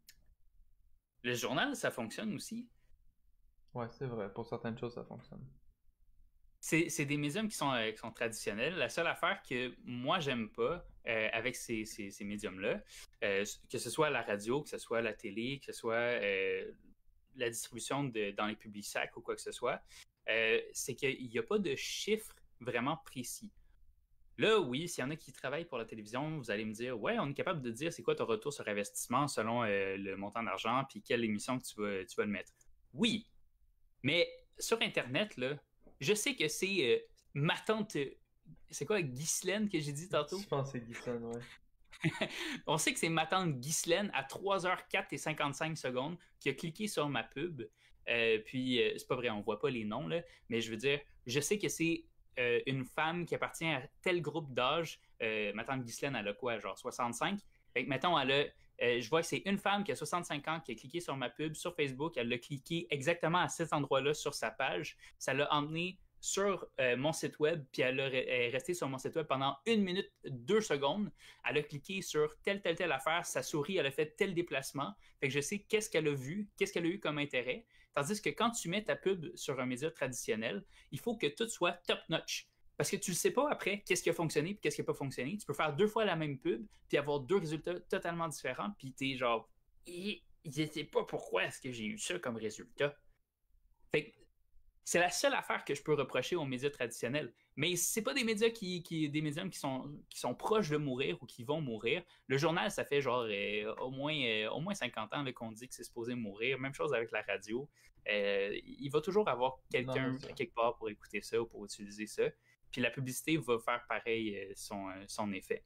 S2: Le journal, ça fonctionne aussi.
S1: Ouais, c'est vrai. Pour certaines choses, ça fonctionne.
S2: C'est, c'est des médiums qui sont, euh, qui sont traditionnels. La seule affaire que moi, j'aime pas euh, avec ces, ces, ces médiums-là, euh, que ce soit la radio, que ce soit la télé, que ce soit euh, la distribution de, dans les publics-sacs ou quoi que ce soit, euh, c'est qu'il n'y a pas de chiffres vraiment précis. Là, oui, s'il y en a qui travaillent pour la télévision, vous allez me dire, ouais, on est capable de dire c'est quoi ton retour sur investissement selon euh, le montant d'argent puis quelle émission que tu vas, tu vas le mettre. Oui, mais sur Internet, là, je sais que c'est euh, ma tante, c'est quoi, Ghislaine que j'ai dit tantôt?
S1: Je pense que c'est Ghislaine, ouais.
S2: On sait que c'est ma tante Ghislaine à trois heures quatre et cinquante-cinq secondes qui a cliqué sur ma pub. Euh, puis, euh, c'est pas vrai, on voit pas les noms, là, mais je veux dire, je sais que c'est Euh, une femme qui appartient à tel groupe d'âge. Euh, ma tante Ghislaine, elle a quoi, genre soixante-cinq? Fait que, mettons, elle a, euh, je vois que c'est une femme qui a soixante-cinq ans qui a cliqué sur ma pub sur Facebook. Elle l'a cliqué exactement à cet endroit-là sur sa page. Ça l'a emmené sur euh, mon site web, puis elle, a, elle est restée sur mon site web pendant une minute, deux secondes. Elle a cliqué sur telle, telle, telle affaire. Sa souris, elle a fait tel déplacement. Fait que je sais qu'est-ce qu'elle a vu, qu'est-ce qu'elle a eu comme intérêt. Tandis que quand tu mets ta pub sur un média traditionnel, il faut que tout soit top-notch. Parce que tu ne sais pas après qu'est-ce qui a fonctionné et qu'est-ce qui n'a pas fonctionné. Tu peux faire deux fois la même pub puis avoir deux résultats totalement différents. Puis tu es genre, je ne sais pas pourquoi est-ce que j'ai eu ça comme résultat. Fait que c'est la seule affaire que je peux reprocher aux médias traditionnels. Mais c'est pas des médias qui, qui des médiums qui sont, qui sont proches de mourir ou qui vont mourir. Le journal, ça fait genre euh, au, moins, euh, au moins cinquante ans là, qu'on dit que c'est supposé mourir. Même chose avec la radio. Euh, il va toujours avoir quelqu'un non, quelque part pour écouter ça ou pour utiliser ça. Puis la publicité va faire pareil euh, son, euh, son effet.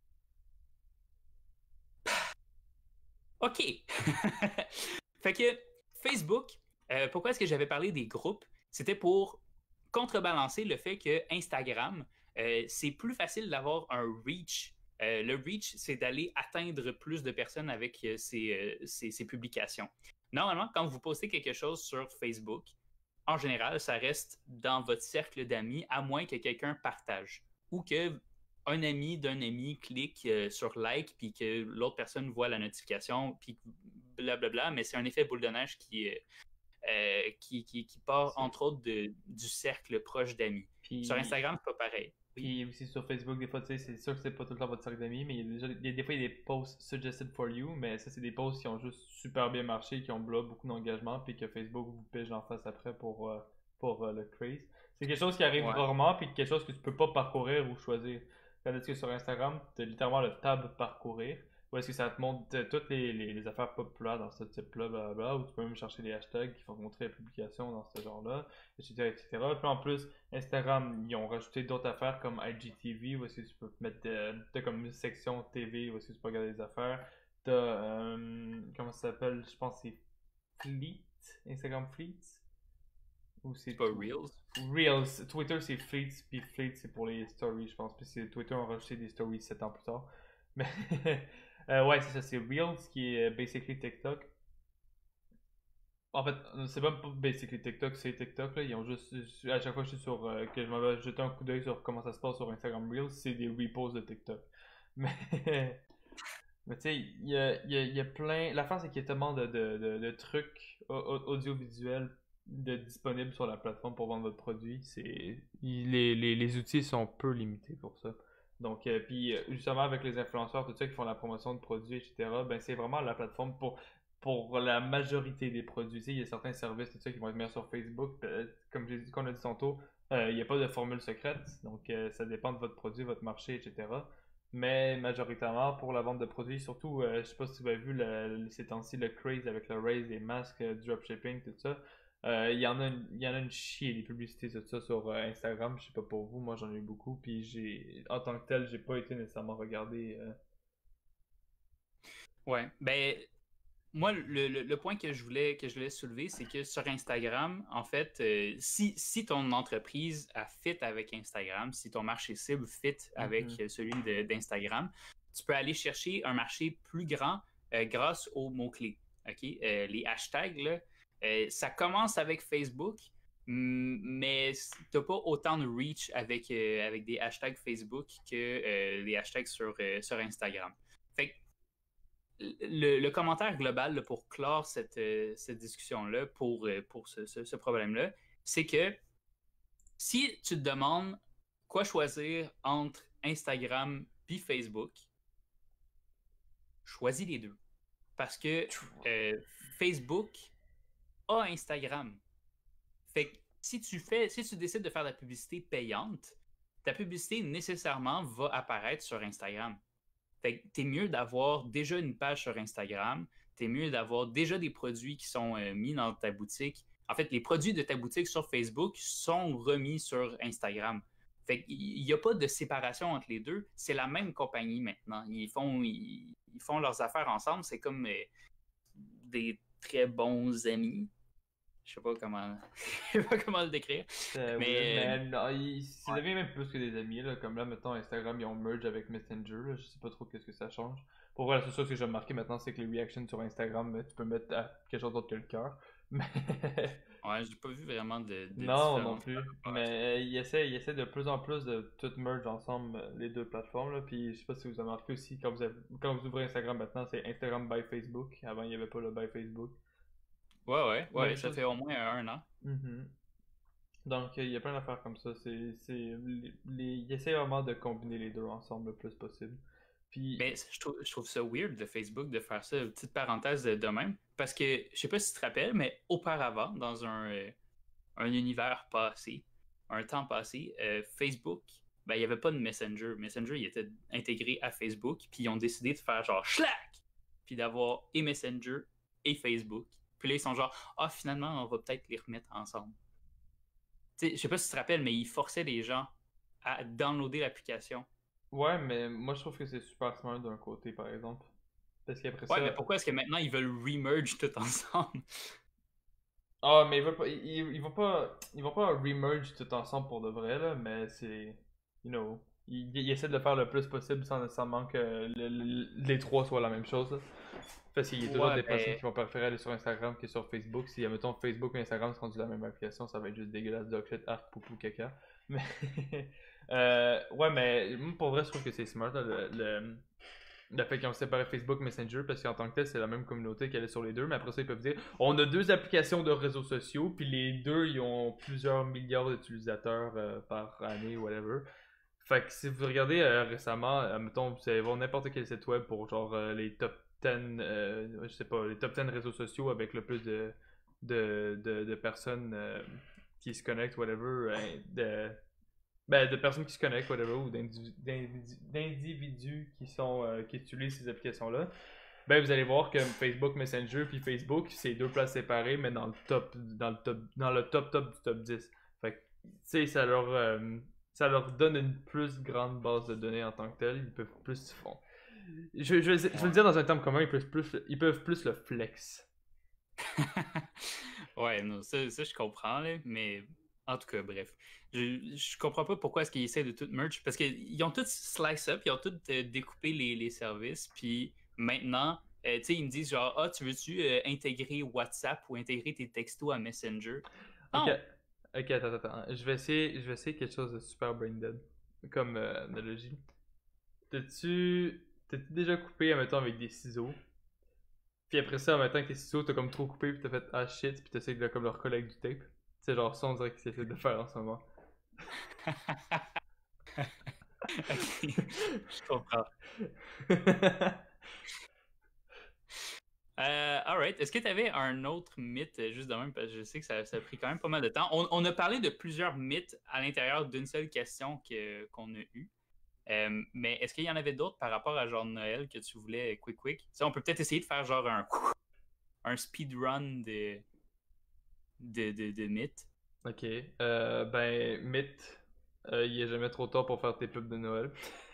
S2: OK. Fait que Facebook, euh, pourquoi est-ce que j'avais parlé des groupes? C'était pour contrebalancer le fait que Instagram, euh, c'est plus facile d'avoir un reach. Euh, le reach, c'est d'aller atteindre plus de personnes avec euh, ces, euh, ces, ces publications. Normalement, quand vous postez quelque chose sur Facebook, en général, ça reste dans votre cercle d'amis, à moins que quelqu'un partage ou que un ami d'un ami clique euh, sur like puis que l'autre personne voit la notification puis blablabla, mais c'est un effet boule de neige qui, euh, qui, qui, qui part
S1: C'est-
S2: entre autres de, du cercle proche d'amis. Sur
S1: Puis,
S2: Instagram, c'est pas pareil. Oui.
S1: puis aussi sur Facebook, des fois, tu sais, c'est sûr que c'est pas tout le temps votre cercle d'amis, mais il y a déjà, il y a des fois, il y a des posts suggested for you, mais ça, c'est des posts qui ont juste super bien marché, qui ont bloqué beaucoup d'engagement, puis que Facebook vous pêche en face après pour, euh, pour euh, le craze. C'est quelque chose qui arrive
S2: Ouais.
S1: rarement, puis quelque chose que tu peux pas parcourir ou choisir. Tandis que sur Instagram, tu as littéralement le tab parcourir, où est-ce que ça te montre euh, toutes les, les, les affaires populaires dans ce type-là, blablabla, où tu peux même chercher les hashtags qui vont montrer la publication dans ce genre-là, et cetera, et cetera. Puis en plus, Instagram, ils ont rajouté d'autres affaires comme I G T V, où est-ce que tu peux mettre de, t'as comme une section T V, où est-ce que tu peux regarder des affaires. T'as, euh, comment ça s'appelle, je pense que c'est Fleet, Instagram Fleet, ou c'est
S2: C'est pas
S1: tout-
S2: Reels.
S1: Reels. Twitter c'est Fleet, puis Fleet c'est pour les stories, je pense. Puis c'est Twitter ont rajouté des stories sept ans plus tard. Mais euh, ouais, c'est ça, c'est Reels qui est euh, basically TikTok. En fait, c'est même pas basically TikTok, c'est TikTok là. Ils ont juste, à chaque fois que je suis sur, euh, que je m'en vais jeter un coup d'œil sur comment ça se passe sur Instagram Reels, c'est des reposts de TikTok. Mais, mais tu sais, il y a, il y, a, il y a plein. L'affaire, c'est qu'il y a tellement de, de, de, de trucs au- au- audiovisuels de disponibles sur la plateforme pour vendre votre produit. C'est, il- les, les, les outils sont peu limités pour ça. Donc, euh, puis euh, justement, avec les influenceurs, tout ça qui font la promotion de produits, et cetera, ben c'est vraiment la plateforme pour pour la majorité des produits. Tu sais, il y a certains services tout ça, qui vont être mis sur Facebook. Euh, Comme j'ai dit, qu'on a dit tantôt, euh, il n'y a pas de formule secrète. Donc, euh, ça dépend de votre produit, votre marché, et cetera. Mais majoritairement, pour la vente de produits, surtout, euh, je sais pas si vous avez vu le, ces temps-ci le craze avec le raise des masques, euh, dropshipping, tout ça. Euh, Il y en a une, il y en a une chier des publicités de ça sur euh, Instagram. Je sais pas pour vous, moi j'en ai eu beaucoup. Puis j'ai, en tant que tel, j'ai pas été nécessairement regardé. euh,
S2: Ouais. Ben, moi, le, le, le point que je voulais, que je voulais soulever, c'est que sur Instagram, en fait, euh, si, si ton entreprise a fit avec Instagram, si ton marché cible fit avec
S1: Mhm.
S2: euh, celui de- d'Instagram, tu peux aller chercher un marché plus grand euh, grâce aux mots-clés. OK? Euh, les hashtags, là, euh, ça commence avec Facebook, mm, mais tu n'as pas autant de reach avec, euh, avec des hashtags Facebook que euh, les hashtags sur, euh, sur Instagram. Fait que le, le commentaire global là, pour clore cette, euh, cette discussion-là, pour, euh, pour ce, ce- ce problème-là, c'est que si tu te demandes quoi choisir entre Instagram puis Facebook, choisis les deux. Parce que euh, Facebook a Instagram. Fait que si tu fais, si tu décides de faire de la publicité payante, ta publicité nécessairement va apparaître sur Instagram. Fait que t'es mieux d'avoir déjà une page sur Instagram, t'es mieux d'avoir déjà des produits qui sont euh, mis dans ta boutique. En fait, les produits de ta boutique sur Facebook sont remis sur Instagram. Fait qu'il n'y a pas de séparation entre les deux. C'est la même compagnie maintenant. Ils font, ils, ils font leurs affaires ensemble. C'est comme euh, des très bons amis. Je sais pas comment, je sais pas comment le décrire.
S1: Euh, oui,
S2: Mais
S1: mais non, il- c'est
S2: ouais.
S1: devient même plus que des amis, là. Comme là, maintenant, Instagram, ils ont merge avec Messenger, là. Je sais pas trop qu'est-ce que ça change. Pour vrai, c'est ça que j'ai remarqué maintenant, c'est que les reactions sur Instagram, euh, tu peux mettre à quelque chose d'autre que le cœur. Mais
S2: Ouais, j'ai pas vu vraiment de, de
S1: non, non
S2: différence
S1: plus.
S2: par rapport à ça.
S1: Mais euh, ils essaient, ils essaient de plus en plus de tout merge ensemble, euh, les deux plateformes, là. Puis je sais pas si vous avez remarqué aussi, quand vous, avez- quand vous ouvrez Instagram maintenant, c'est Instagram by Facebook. Avant, il n'y avait pas le by Facebook.
S2: Ouais, ouais, ouais,
S1: Même
S2: ça
S1: chose.
S2: fait au moins un an.
S1: Mhm. Donc, euh, il y a plein d'affaires comme ça. C'est, c'est, les, les- ils essaient vraiment de combiner les deux ensemble le plus possible. Puis,
S2: Mais je trouve, je trouve ça weird de Facebook de faire ça, une petite parenthèse de, de même, parce que je sais pas si tu te rappelles, mais auparavant, dans un, euh, un univers passé, un temps passé, euh, Facebook, ben, il n'y avait pas de Messenger. Messenger, il était intégré à Facebook, puis ils ont décidé de faire genre schlack, puis d'avoir et Messenger et Facebook. Puis là, ils sont genre, ah, finalement, on va peut-être les remettre ensemble. Tu sais, je sais pas si tu te rappelles, mais ils forçaient les gens à downloader l'application.
S1: ouais, mais moi je trouve que c'est super smart d'un côté, par exemple. Parce qu'après
S2: Ouais, mais
S1: ça.
S2: pourquoi est-ce que maintenant ils veulent remerge tout ensemble?
S1: Ah, mais ils, veulent pas, ils, ils vont pas, ils vont pas remerge tout ensemble pour de vrai, là, mais c'est. you know, il, il essaie de le faire le plus possible sans nécessairement que le- le- les trois soient la même chose. Là. Parce qu'il y a toujours
S2: Ouais,
S1: des personnes
S2: ben,
S1: qui vont préférer aller sur Instagram que sur Facebook. Si, mettons, Facebook et Instagram sont rendus la même application, ça va être juste dégueulasse, dog shit, arc, poupou, caca. Mais, euh, ouais, mais moi, pour vrai, je trouve que c'est smart, là, le, le, le fait qu'ils ont séparé Facebook Messenger, parce qu'en tant que tel, c'est la même communauté qui allait sur les deux, mais après ça, ils peuvent dire on a deux applications de réseaux sociaux, puis les deux, ils ont plusieurs milliards d'utilisateurs euh, par année, whatever. Fait que si vous regardez euh, récemment, euh, mettons, vous allez voir n'importe quel site web pour genre euh, les top dix, euh, je sais pas, les top dix réseaux sociaux avec le plus de, de, de, de personnes euh, qui se connectent, whatever, hein, de, ben, de personnes qui se connectent, whatever, ou d'individus, d'individus- d'individus qui sont euh, qui utilisent ces applications-là, ben vous allez voir que Facebook Messenger puis Facebook, c'est deux places séparées, mais dans le top, dans le top, dans le top top du top dix. Fait que, tu sais, ça leur, euh, ça leur donne une plus grande base de données en tant que telle. Ils peuvent plus, font. Je, je, vais, je vais le dire dans un terme commun, ils peuvent plus, ils peuvent plus le flex.
S2: ouais, non, ça, ça je comprends, là, mais en tout cas, bref. Je, je comprends pas pourquoi est-ce qu'ils essaient de tout merge, parce qu'ils ont tout slice up, ils ont tout euh, découpé les, les services, puis maintenant, euh, tu sais, ils me disent genre, ah, tu veux-tu euh, intégrer WhatsApp ou intégrer tes textos à Messenger?
S1: Ok,
S2: Non!
S1: ok, attends, attends. Je vais essayer, je vais essayer quelque chose de super brain dead comme euh, analogie. T'as-tu, t'as-tu déjà coupé, admettons, avec des ciseaux? Puis après ça, en même temps que tes ciseaux, t'as comme trop coupé, puis t'as fait ah shit, puis t'essayes de comme leur coller avec du tape. C'est genre ça, on dirait qu'ils essaient de faire en ce moment.
S2: Ok, je comprends. Euh, alright. Est-ce que tu avais un autre mythe, euh, juste de même, parce que je sais que ça, ça a pris quand même pas mal de temps. On, on a parlé de plusieurs mythes à l'intérieur d'une seule question que, qu'on a eue. Euh, mais est-ce qu'il y en avait d'autres par rapport à genre Noël que tu voulais quick quick? Tu sais, on peut peut-être essayer de faire genre un, un speedrun de, de, de, de mythes.
S1: Ok. Euh, ben, mythe, euh, il est jamais trop tard pour faire tes pubs de Noël.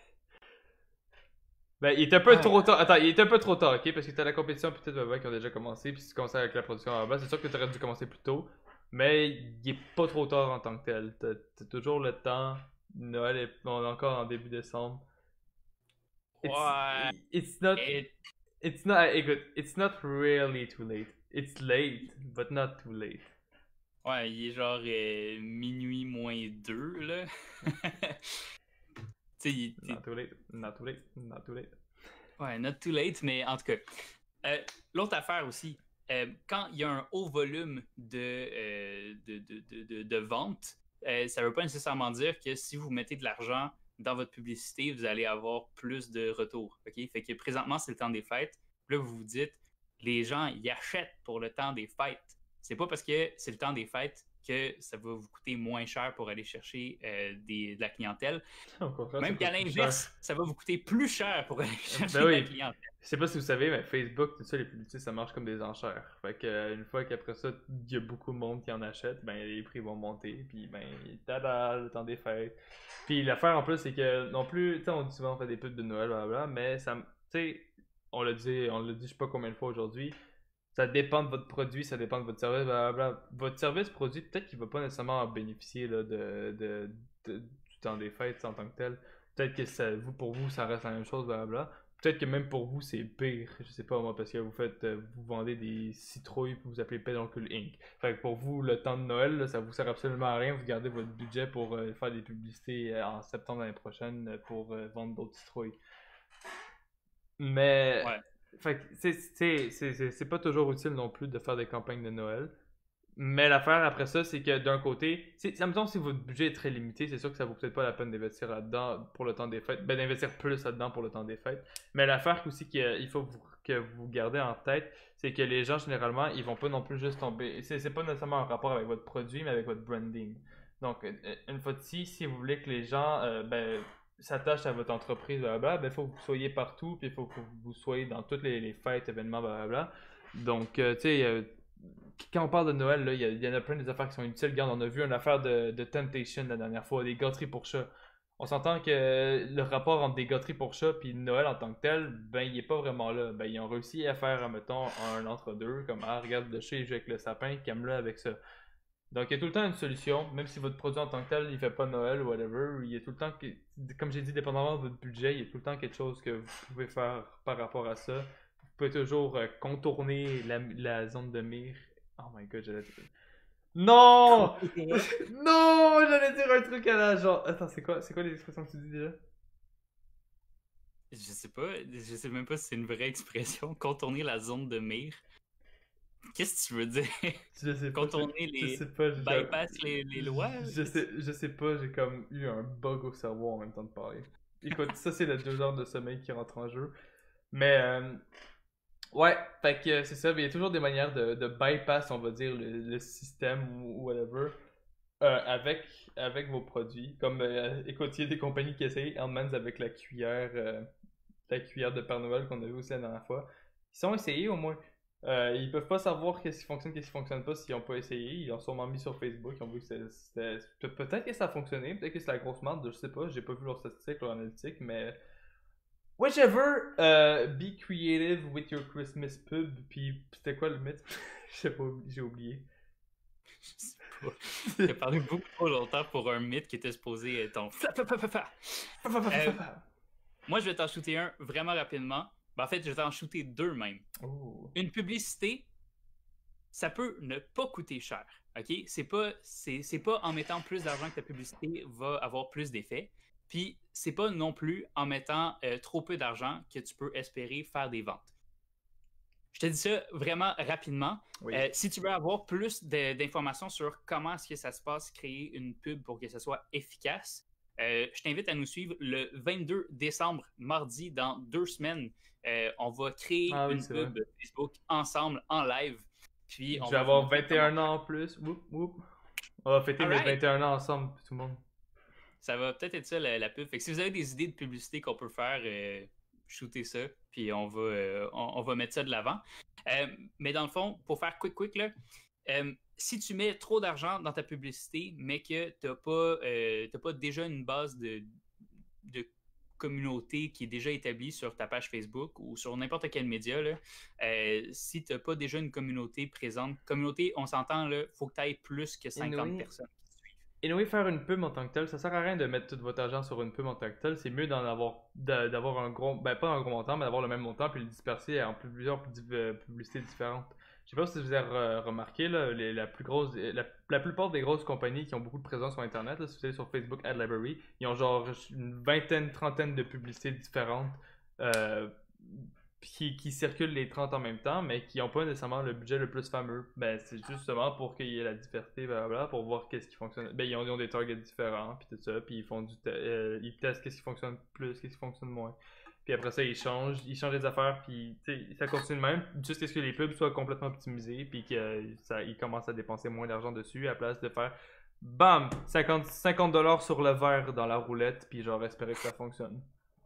S1: Ben, il est un peu
S2: Ouais.
S1: trop tard. Attends, il est un peu trop tard, ok? Parce que t'as la compétition peut-être de qui ont déjà commencé, puis si tu commences avec la production à la base, c'est sûr que t'aurais dû commencer plus tôt. Mais il est pas trop tard en tant que tel. T'as, t'as toujours le temps. Noël est on est encore en début décembre. It's
S2: Ouais.
S1: it's not
S2: Et-
S1: it's not écoute, it's not really too late. It's late, but not too late.
S2: ouais, il est genre euh, minuit moins deux, là. Tu sais, il-
S1: Not too late, not too late, not too late.
S2: ouais, not too late, mais en tout cas. Euh, l'autre affaire aussi, euh, quand il y a un haut volume de, euh, de, de, de, de, de ventes, euh, ça ne veut pas nécessairement dire que si vous mettez de l'argent dans votre publicité, vous allez avoir plus de retours. OK? Fait que présentement, c'est le temps des fêtes. Là, vous vous dites, les gens y achètent pour le temps des fêtes. C'est pas parce que c'est le temps des fêtes que ça va vous coûter moins cher pour aller chercher euh, des, de la clientèle.
S1: Au contraire,
S2: Même
S1: ça
S2: qu'à
S1: coûte plus
S2: l'inverse,
S1: cher.
S2: ça va vous coûter plus cher pour aller chercher
S1: Ben
S2: de la
S1: oui.
S2: clientèle.
S1: Je sais pas si vous savez, mais Facebook, tout ça, les publicités, ça marche comme des enchères. Fait que euh, une fois qu'après ça, il y a beaucoup de monde qui en achète, ben les prix vont monter, puis ben tada, le temps des fêtes. Puis l'affaire en plus, c'est que non plus, tu sais, on dit souvent on fait des pubs de Noël, blablabla, mais ça, tu sais, on l'a dit, on l'a dit, je sais pas combien de fois aujourd'hui. Ça dépend de votre produit, ça dépend de votre service, blablabla. Votre service produit, peut-être qu'il va pas nécessairement en bénéficier là, de, de, de- du temps des fêtes en tant que tel. Peut-être que ça, vous, pour vous, ça reste la même chose, blablabla. Peut-être que même pour vous, c'est pire. Je sais pas moi, parce que vous faites, euh, vous vendez des citrouilles puis vous appelez Pédoncule inc. Fait que pour vous, le temps de Noël, là, ça vous sert absolument à rien. Vous gardez votre budget pour euh, faire des publicités euh, en septembre l'année prochaine euh, pour euh, vendre d'autres citrouilles. Mais,
S2: Ouais.
S1: fait que c'est- c'est c'est- c'est- c'est pas toujours utile non plus de faire des campagnes de Noël. Mais l'affaire après ça, c'est que d'un côté, c'est, admettons, si votre budget est très limité, c'est sûr que ça vaut peut-être pas la peine d'investir là-dedans pour le temps des fêtes. Ben, d'investir plus là-dedans pour le temps des fêtes. Mais l'affaire aussi qu'il faut vous- que vous gardez en tête, c'est que les gens, généralement, ils vont pas non plus juste tomber. C'est, c'est pas nécessairement en rapport avec votre produit, mais avec votre branding. Donc, euh, une fois de ci, si vous voulez que les gens euh, ben, s'attachent à votre entreprise, blablabla, ben, il faut que vous soyez partout, puis il faut que vous soyez dans toutes les, les fêtes, événements, blablabla. Donc, euh, tu sais, euh, quand on parle de Noël, là, il y, a- il y en a plein des affaires qui sont utiles. Regarde, on a vu une affaire de, de Temptation la dernière fois, des gâteries pour chats. On s'entend que le rapport entre des gâteries pour chats et Noël en tant que tel, ben, il est pas vraiment là. Ben, ils ont réussi à faire, mettons, un entre-deux, comme, ah, regarde le chat, il joue avec le sapin, calme-le avec ça. Donc, il y a tout le temps une solution, même si votre produit en tant que tel, il fait pas Noël ou whatever, il y a tout le temps, que, comme j'ai dit, dépendamment de votre budget, il y a tout le temps quelque chose que vous pouvez faire par rapport à ça. Vous pouvez toujours euh, contourner la, la zone de mire. Oh my god, j'allais dire... Non! Non! J'allais dire un truc à la genre... Attends, c'est quoi, c'est quoi les expressions que tu dis déjà?
S2: Je sais pas, je sais même pas si c'est une vraie expression. Contourner la zone de mire. Qu'est-ce que tu veux dire?
S1: Je sais pas.
S2: Contourner
S1: je,
S2: les...
S1: je sais pas. Je,
S2: bypass les, les lois?
S1: Je sais, je sais pas, j'ai comme eu un bug au cerveau en même temps de parler. Écoute, ça c'est le deux heures de sommeil qui rentre en jeu. Mais, euh, ouais, fait que c'est ça, mais il y a toujours des manières de, de bypass, on va dire, le, le système ou, ou whatever, euh, avec, avec vos produits. Comme, euh, écoute, il y a des compagnies qui essayent, Hellmann's avec la cuillère, euh, la cuillère de Père Noël qu'on a vu aussi la dernière fois. Ils sont essayés au moins. Euh, ils peuvent pas savoir qu'est-ce qui fonctionne, qu'est-ce qui fonctionne pas s'ils ont pas essayé. Ils ont sûrement mis sur Facebook, ils ont vu que c'était. c'était- pe- Peut-être que ça a fonctionné, peut-être que c'est la grosse merde, je sais pas, j'ai pas vu leurs statistiques, leurs analytiques, mais. Whichever, euh, be creative with your Christmas pub. Puis c'était quoi le mythe? Je sais pas, j'ai oublié.
S2: Je sais pas. J'ai parlé beaucoup trop longtemps pour un mythe qui était supposé être ton. Euh, moi, je vais t'en shooter un vraiment rapidement. Ben, en fait, je vais t'en shooter deux même.
S1: Oh.
S2: Une publicité, ça peut ne pas coûter cher. OK? C'est pas, c'est, c'est pas en mettant plus d'argent que ta publicité va avoir plus d'effet. Puis, c'est pas non plus en mettant euh, trop peu d'argent que tu peux espérer faire des ventes. Je te dis ça vraiment rapidement.
S1: Oui.
S2: Euh, si tu veux avoir plus de, d'informations sur comment est-ce que ça se passe, créer une pub pour que ça soit efficace, euh, je t'invite à nous suivre le vingt-deux décembre, mardi, dans deux semaines. Euh, on va créer
S1: Ah oui,
S2: une
S1: c'est
S2: pub
S1: vrai.
S2: Facebook ensemble, en live. Puis on
S1: Je
S2: va
S1: vais avoir
S2: vous montrer
S1: vingt et un
S2: comment-
S1: ans en plus. Whoop, whoop. On va fêter mes
S2: Alright.
S1: vingt et un ans ensemble, tout le monde.
S2: Ça va peut-être être ça la, la pub. Fait que si vous avez des idées de publicité qu'on peut faire, euh, shootez ça, puis on va, euh, on, on va mettre ça de l'avant. Euh, mais dans le fond, pour faire quick quick, là, euh, si tu mets trop d'argent dans ta publicité, mais que tu n'as pas, euh, t'as pas déjà une base de, de communauté qui est déjà établie sur ta page Facebook ou sur n'importe quel média, là, euh, si tu n'as pas déjà une communauté présente, communauté, on s'entend, il faut que tu ailles plus que cinquante
S1: Anyway.
S2: personnes.
S1: Et oui, faire une pub en tant que tel, ça sert à rien de mettre tout votre argent sur une pub en tant que tel. C'est mieux d'en avoir, de- d'avoir un gros, ben pas un gros montant, mais d'avoir le même montant puis le disperser en plusieurs euh, publicités différentes. Je sais pas si vous avez re- remarqué, là, les- la plus grosse, la, la plupart des grosses compagnies qui ont beaucoup de présence sur Internet, là, si vous allez sur Facebook Ad Library, ils ont genre une vingtaine, trentaine de publicités différentes. Euh, qui, qui circulent les trente en même temps, mais qui n'ont pas nécessairement le budget le plus fameux. Ben, c'est justement pour qu'il y ait la diversité, blablabla, pour voir qu'est-ce qui fonctionne. Ben, ils ont, ils ont des targets différents, puis tout ça, puis ils font du te- euh, ils testent qu'est-ce qui fonctionne plus, qu'est-ce qui fonctionne moins. Puis après ça, ils changent, ils changent les affaires, puis ça continue de même, jusqu'à ce que les pubs soient complètement optimisés, puis qu'ils commencent à dépenser moins d'argent dessus, à la place de faire bam, cinquante dollars sur le verre dans la roulette, puis genre espérer que ça fonctionne.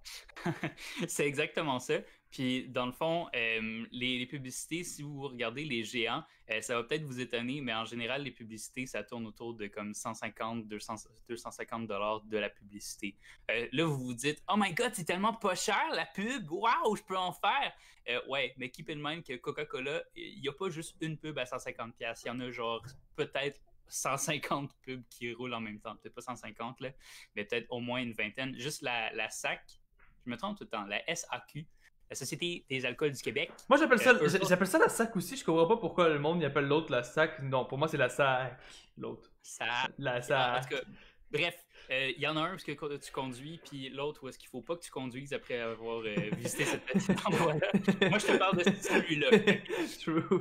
S2: C'est exactement ça. Puis, dans le fond, euh, les, les publicités, si vous regardez les géants, euh, ça va peut-être vous étonner, mais en général, les publicités, ça tourne autour de comme cent cinquante, deux cents, deux cent cinquante dollars de la publicité. Euh, là, vous vous dites, oh my god, c'est tellement pas cher la pub, waouh, je peux en faire. Euh, ouais, mais keep in mind que Coca-Cola, il n'y a pas juste une pub à cent cinquante dollars, il y en a genre peut-être cent cinquante pubs qui roulent en même temps. Peut-être pas cent cinquante, là, mais peut-être au moins une vingtaine. Juste la, la S A C, je me trompe tout le temps, la S A Q, la Société des alcools du Québec.
S1: Moi, j'appelle ça,
S2: Euh, eux
S1: j'appelle ça la sac aussi. Je comprends pas pourquoi le monde y appelle l'autre la sac. Non, pour moi, c'est la sac. L'autre.
S2: Ça,
S1: La
S2: en
S1: sac.
S2: tout cas, bref, il y en a un parce que tu conduis, puis l'autre où est-ce qu'il faut pas que tu conduises après avoir euh, visité cette petite endroit-là. Moi, je te parle de celui-là.
S1: True.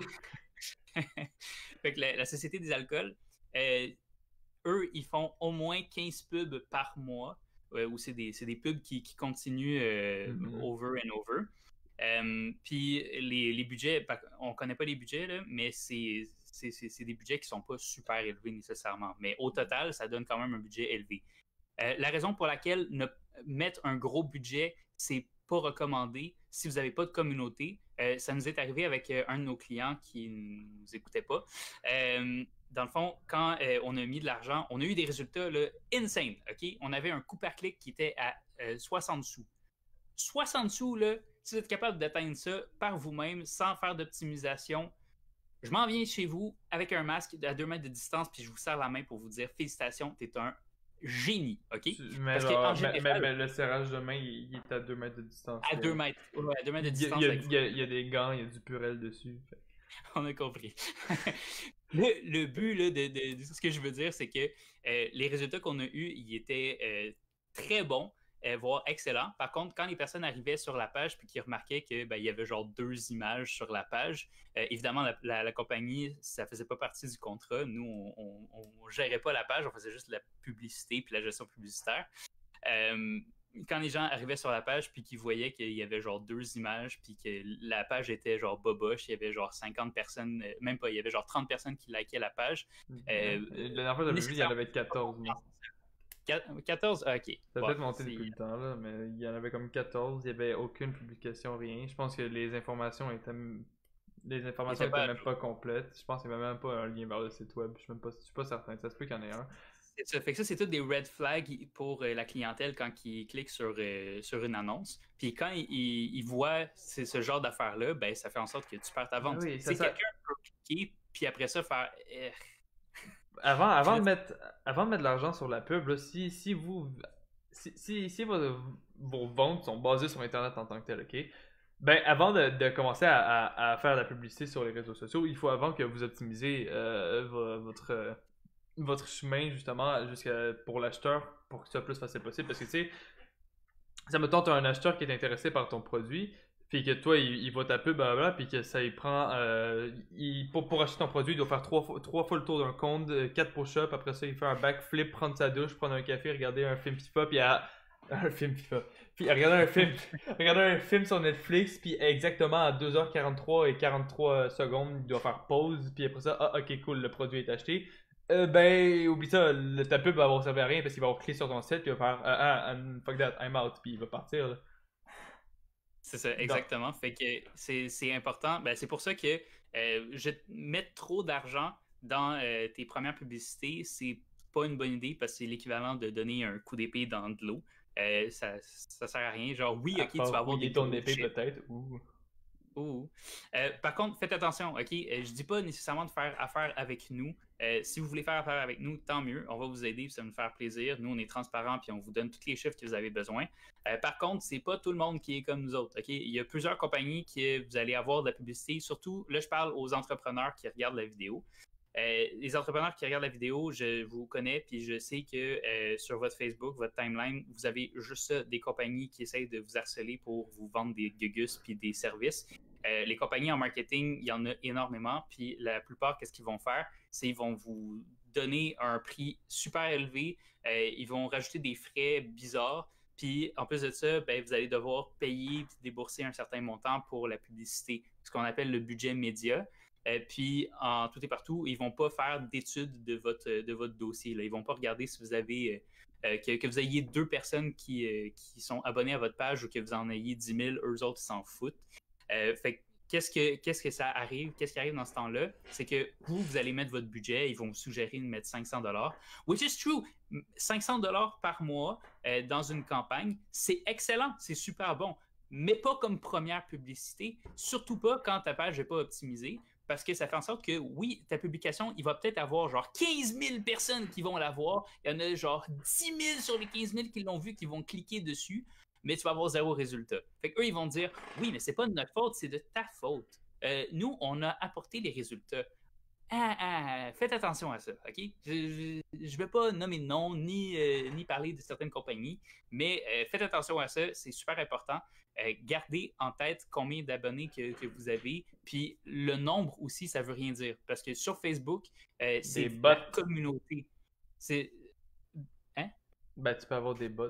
S2: Fait que la, la Société des alcools, euh, eux, ils font au moins quinze pubs par mois, euh, où c'est des, c'est des pubs qui, qui continuent euh,
S1: Mhm.
S2: over and over. Euh, puis les, les budgets, par- on connaît pas les budgets, là, mais c'est, c'est, c'est, c'est des budgets qui sont pas super élevés nécessairement. Mais au total, ça donne quand même un budget élevé. Euh, la raison pour laquelle ne mettre un gros budget, c'est pas recommandé si vous n'avez pas de communauté. Euh, ça nous est arrivé avec euh, un de nos clients qui ne nous écoutait pas. Euh, dans le fond, quand euh, on a mis de l'argent, on a eu des résultats là, insane. Okay? On avait un coût par clic qui était à euh, soixante sous. soixante sous, là, si vous êtes capable d'atteindre ça par vous-même sans faire d'optimisation, Je m'en viens chez vous avec un masque à deux mètres de distance, puis je vous serre la main pour vous dire félicitations, t'es un génie, ok?
S1: Tu- Mais,
S2: Parce que
S1: genre,
S2: en
S1: mais, mais-
S2: général,
S1: mais le serrage de main, il, il est à deux mètres de distance.
S2: à
S1: Il y
S2: deux
S1: a,
S2: mètres, ouais, à deux mètres de
S1: il y a, il
S2: distance
S1: y a-
S2: avec
S1: il y a- il y a des gants, il y a du purel dessus. Fait.
S2: on a compris. le, le but là, de, de- de ce que je veux dire, c'est que euh, les résultats qu'on a eus, ils étaient euh, très bons, euh, voire excellents. Par contre, quand les personnes arrivaient sur la page puis qu'ils remarquaient qu'il ben, y avait genre deux images sur la page, euh, évidemment, la, la, la compagnie, ça faisait pas partie du contrat. Nous, on, on, on gérait pas la page, on faisait juste la publicité puis la gestion publicitaire. Euh, quand les gens arrivaient sur la page puis qu'ils voyaient qu'il y avait genre deux images puis que la page était genre boboche, il y avait genre cinquante personnes, euh, même pas, il y avait genre trente personnes qui likaient la page.
S1: Euh, la dernière fois que j'avais vu, il y en avait quatorze. Moi.
S2: quatorze? Ah, ok.
S1: Ça a
S2: bon,
S1: peut-être monté
S2: c'est...
S1: depuis le temps, là, mais il y en avait comme quatorze. Il n'y avait aucune publication, rien. Je pense que les informations étaient, les informations étaient
S2: pas...
S1: même pas complètes. Je pense qu'il n'y avait même pas un lien vers le site web. Je suis même pas, je suis pas certain. Ça se peut qu'il y en ait un.
S2: C'est ça. Fait que ça, c'est tout des red flags pour euh, la clientèle quand ils cliquent sur, euh, sur une annonce. Puis quand ils, ils voient ce genre d'affaires-là, ben ça fait en sorte que tu perds ta vente.
S1: Oui,
S2: c'est
S1: ça...
S2: quelqu'un peut cliquer, puis après ça, faire... Euh...
S1: Avant, avant, de mettre, avant de mettre de l'argent sur la pub, là, si, si vous... Si, si, si vos, vos ventes sont basées sur Internet en tant que tel, ok? Ben, avant de, de commencer à, à, à faire de la publicité sur les réseaux sociaux, il faut avant que vous optimisez euh, votre... Euh, votre chemin justement jusqu'à pour l'acheteur pour que ce soit le plus facile possible parce que tu sais ça me tente un acheteur qui est intéressé par ton produit puis que toi il, il voit ta pub blablabla puis que ça il prend euh, il, pour, pour acheter ton produit il doit faire trois, trois fois le tour d'un compte, quatre push-ups, après ça il fait un backflip, prendre sa douche, prendre un café, regarder un film FIFA puis à un film FIFA puis regarder un film regarder un film sur Netflix puis exactement à deux heures quarante-trois et quarante-trois secondes il doit faire pause puis après ça ah ok cool le produit est acheté. Euh, ben, oublie ça, le, ta pub va avoir servi à rien parce qu'il va avoir cliqué sur ton site puis il va faire ah, ah, fuck that, I'm out, puis il va partir. Là.
S2: C'est ça, exactement. Donc. Fait que c'est, c'est important. Ben, c'est pour ça que euh, je mettre trop d'argent dans euh, tes premières publicités, c'est pas une bonne idée parce que c'est l'équivalent de donner un coup d'épée dans de l'eau. Euh, ça, ça sert à rien. Genre, oui, ok, tu vas avoir des
S1: ton épée peut-être. Ouh.
S2: Ouh. Euh, par contre, faites attention, ok? Euh, je dis pas nécessairement de faire affaire avec nous. Euh, si vous voulez faire affaire avec nous, tant mieux. On va vous aider, ça va nous faire plaisir. Nous, on est transparents puis on vous donne tous les chiffres que vous avez besoin. Euh, par contre, c'est pas tout le monde qui est comme nous autres, ok? Il y a plusieurs compagnies que vous allez avoir de la publicité. Surtout, là, je parle aux entrepreneurs qui regardent la vidéo. Euh, les entrepreneurs qui regardent la vidéo, je vous connais, puis je sais que euh, sur votre Facebook, votre timeline, vous avez juste ça, des compagnies qui essayent de vous harceler pour vous vendre des gugus puis des services. Euh, les compagnies en marketing, il y en a énormément, puis la plupart, qu'est-ce qu'ils vont faire? C'est qu'ils vont vous donner un prix super élevé, euh, ils vont rajouter des frais bizarres, puis en plus de ça, ben, vous allez devoir payer et débourser un certain montant pour la publicité, ce qu'on appelle le budget média. Euh, puis, en tout et partout, ils ne vont pas faire d'études de votre, de votre dossier. Là. Ils ne vont pas regarder si vous avez, euh, que, que vous ayez deux personnes qui, euh, qui sont abonnées à votre page ou que vous en ayez dix mille, eux autres, ils s'en foutent. Euh, fait qu'est-ce que, qu'est-ce que ça arrive? Qu'est-ce qui arrive dans ce temps-là? C'est que vous, vous allez mettre votre budget, ils vont vous suggérer de mettre cinq cents dollars, which is true. cinq cents dollars par mois euh, dans une campagne, c'est excellent, c'est super bon, mais pas comme première publicité, surtout pas quand ta page n'est pas optimisée. Parce que ça fait en sorte que, oui, ta publication, il va peut-être avoir genre quinze mille personnes qui vont la voir. Il y en a genre dix mille sur les quinze mille qui l'ont vu, qui vont cliquer dessus, mais tu vas avoir zéro résultat. Fait qu'eux, ils vont dire, oui, mais c'est pas de notre faute, c'est de ta faute. Euh, nous, on a apporté les résultats. Ah, ah, faites attention à ça, OK? Je ne vais pas nommer de nom ni, euh, ni parler de certaines compagnies, mais euh, faites attention à ça, c'est super important. Euh, gardez en tête combien d'abonnés que, que vous avez, puis le nombre aussi, ça veut rien dire, parce que sur Facebook, euh, c'est
S1: des
S2: la
S1: bots.
S2: communauté. C'est... Hein?
S1: Ben, tu peux avoir des bots.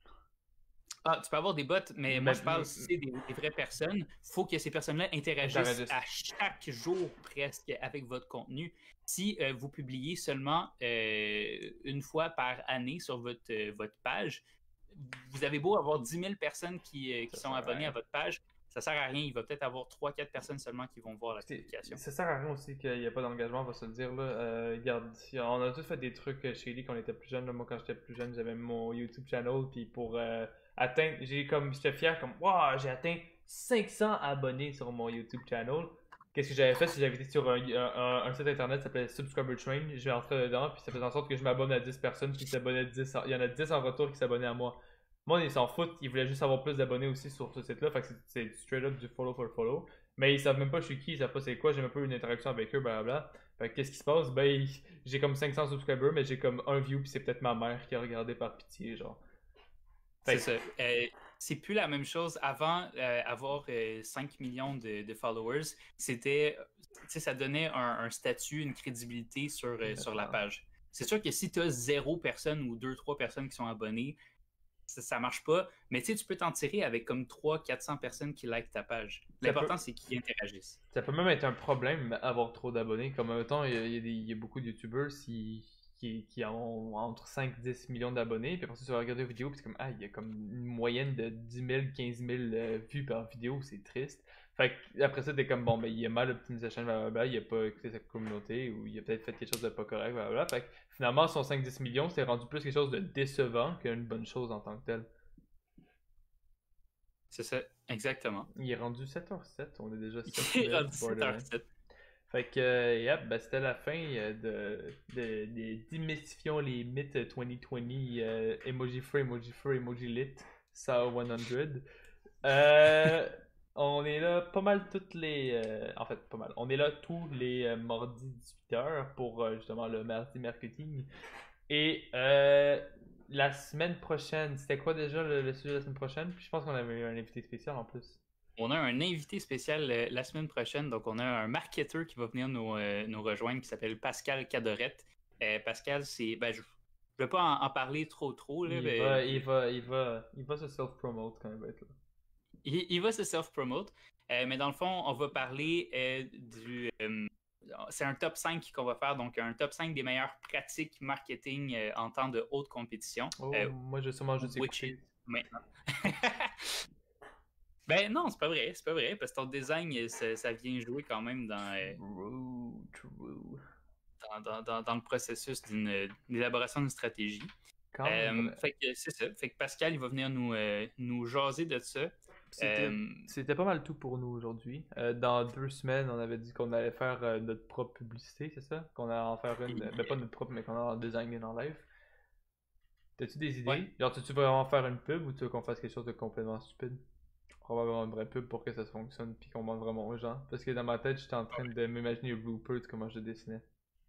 S2: Ah, tu peux avoir des bots, mais, mais moi, je parle
S1: mais,
S2: si c'est des, des vraies personnes. Il faut que ces personnes-là interagissent à chaque jour presque avec votre contenu. Si euh, vous publiez seulement euh, une fois par année sur votre, euh, votre page, vous avez beau avoir dix mille personnes qui, euh, qui sont abonnées à votre page, ça sert à rien. Il va peut-être avoir trois quatre personnes seulement qui vont voir la publication.
S1: Ça sert à rien aussi qu'il n'y a pas d'engagement, on va se le dire. Là. Euh, regarde, on a tous fait des trucs chez Lee quand on était plus jeune. Là. Moi, quand j'étais plus jeune, j'avais mon YouTube channel, puis pour... Euh, atteindre, j'ai comme, j'étais fier comme, waouh, j'ai atteint cinq cents abonnés sur mon YouTube channel. qu'est-ce que j'avais fait, c'est que j'avais été sur un, un- un site internet qui s'appelait Subscriber Train. Je vais entrer dedans, puis ça faisait en sorte que je m'abonne à dix personnes qui s'abonnaient dix. en- Il y en a dix en retour qui s'abonnaient à moi. Moi, ils s'en foutent, ils voulaient juste avoir plus d'abonnés aussi sur ce site-là. Fait que c'est c'est straight up du follow for follow. Mais ils savent même pas je suis qui, ils savent pas c'est quoi, j'ai même pas eu une interaction avec eux, blablabla. Fait que qu'est-ce qui se passe? Ben, ils- j'ai comme cinq cents subscribers, mais j'ai comme un view, puis c'est peut-être ma mère qui a regardé par pitié, genre.
S2: C'est
S1: Fait
S2: ça. Euh, c'est plus la même chose. Avant, euh, avoir euh, cinq millions de, de followers, c'était, tu sais, ça donnait un, un statut, une crédibilité sur, euh, sur la
S1: que.
S2: page. C'est sûr que si tu as zéro personne ou deux, trois personnes qui sont abonnées, ça, ça marche pas. Mais tu sais, tu peux t'en tirer avec comme trois, quatre cents personnes qui likent ta page.
S1: Ça peut,
S2: L'important, c'est qu'ils interagissent.
S1: ça peut même être un problème avoir trop d'abonnés. Comme en même temps, il y a, il y a des- il y a beaucoup de YouTubers qui, qui, qui ont entre cinq et dix millions d'abonnés. Puis après ça, tu vas regarder une vidéo, puis c'est comme, ah, il y a comme une moyenne de dix mille, quinze mille euh, vues par vidéo, c'est triste. Fait que après ça, t'es comme, bon, ben, il a mal optimisé sa chaîne, blablabla, il a pas écouté sa communauté, ou il a peut-être fait quelque chose de pas correct, blablabla. Fait que finalement, son cinq dix millions, c'est rendu plus quelque chose de décevant qu'une bonne chose en tant que telle.
S2: C'est ça, exactement.
S1: Il est rendu sept heures sept, on est déjà
S2: Il est
S1: sept minutes
S2: rendu sept heures
S1: borderline.
S2: sept.
S1: Fait que, euh, yep, ben, c'était la fin euh, de, de, de démystifions les mythes vingt vingt, euh, emoji free, emoji free, emoji lit, S A cent. Euh, on est là pas mal toutes les. Euh, en fait, pas mal. On est là tous les euh, mardis dix-huit heures pour euh, justement le mardi marketing. Et euh, la semaine prochaine, c'était quoi déjà le, le sujet de la semaine prochaine? Puis je pense qu'on avait un invité spécial en plus.
S2: On a un invité spécial euh, la semaine prochaine. Donc, on a un marketeur qui va venir nous, euh, nous rejoindre qui s'appelle Pascal Cadorette. Euh, Pascal, c'est. Ben, je ne vais pas en, en parler trop, trop. Là,
S1: Il
S2: mais
S1: va, il va, il va, il va se self-promote quand il va être là.
S2: il, il va se self-promote. Euh, mais dans le fond, on va parler euh, du. euh, c'est un top cinq qu'on va faire. Donc, un top cinq des meilleures pratiques marketing euh, en temps de haute compétition.
S1: Oh,
S2: Euh,
S1: moi je vais sûrement juste
S2: which is
S1: écouter.
S2: maintenant. Ben non, c'est pas vrai, c'est pas vrai, parce que ton design, euh, ça, ça vient jouer quand même dans, euh,
S1: True, true.
S2: dans, dans- dans- dans le processus d'une euh, d'élaboration d'une stratégie.
S1: Quand même
S2: Euh,
S1: vrai.
S2: fait que c'est ça. Fait que Pascal, il va venir nous, euh, nous jaser de ça.
S1: C'était,
S2: Euh,
S1: c'était pas mal tout pour nous aujourd'hui. Euh, dans deux semaines, on avait dit qu'on allait faire euh, notre propre publicité, c'est ça? Qu'on allait en faire une, ben pas notre propre, mais qu'on allait en designer une en live. T'as-tu des
S2: ouais.
S1: idées? Genre, tu veux vraiment faire une pub ou tu veux qu'on fasse quelque chose de complètement stupide? Probablement une vraie pub pour que ça fonctionne puis qu'on montre vraiment aux gens. Parce que dans ma tête, j'étais en train de m'imaginer Rupert comment je dessinais.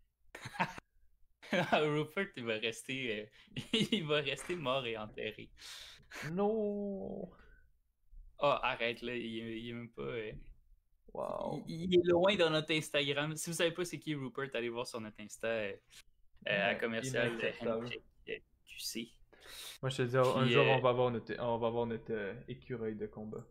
S2: Rupert, il va rester, euh, il va rester mort et enterré.
S1: Non!
S2: Oh, arrête là, il, il est même pas. euh,
S1: Wow.
S2: il, il est loin dans notre Instagram. Si vous savez pas c'est qui Rupert, allez voir sur notre Insta euh, euh, à commercial euh,
S1: Inacceptable.
S2: Handshake, euh, Q C.
S1: Moi, je te dis, un
S2: Puis,
S1: jour,
S2: euh,
S1: on va avoir notre, on va avoir notre euh, écureuil de combat.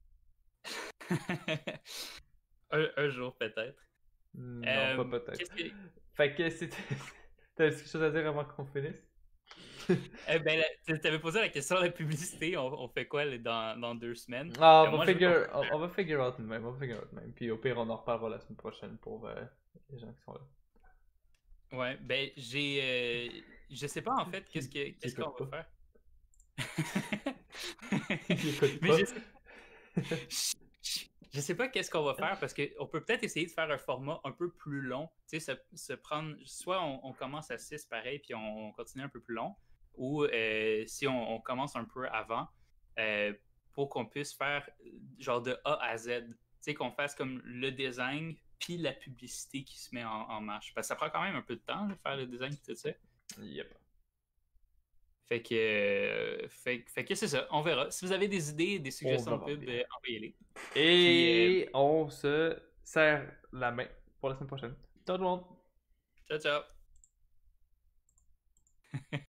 S2: un, un jour peut-être.
S1: Non,
S2: Euh,
S1: pas peut-être.
S2: qu'est-ce que...
S1: Fait que c'était. T'as quelque chose à dire avant qu'on finisse?
S2: Eh ben, là, tu t'avais posé la question de la publicité, on, on fait quoi là, dans, dans deux semaines?
S1: Ah,
S2: Euh,
S1: on va
S2: moi, je veux
S1: figure,
S2: qu'on-
S1: on, on va figure out de même, on va figure out de même. Puis au pire, on en reparlera la semaine prochaine pour euh, les gens qui sont là.
S2: Ouais, ben, j'ai... euh, je sais pas en fait qu'est-ce que
S1: Qui
S2: qu'est-ce qu'on
S1: écoute
S2: va
S1: pas.
S2: faire.
S1: Qui écoute
S2: Mais
S1: pas.
S2: je sais, je sais pas qu'est-ce qu'on va faire parce qu'on peut peut-être essayer de faire un format un peu plus long. Tu sais, se, se prendre. Soit on, on commence à six pareil, puis on, on continue un peu plus long. Ou euh, si on, on commence un peu avant, euh, pour qu'on puisse faire euh, genre de A à Z. Tu sais, qu'on fasse comme le design, puis la publicité qui se met en, en marche. Parce que ça prend quand même un peu de temps de faire le design et tout ça.
S1: Yep.
S2: Fait que, euh, fait, fait que c'est ça, on verra. Si vous avez des idées, des suggestions de
S1: verra
S2: pub,
S1: bien.
S2: euh, envoyez-les.
S1: Et on se serre la main pour la semaine prochaine. Ciao tout le monde!
S2: Ciao, ciao!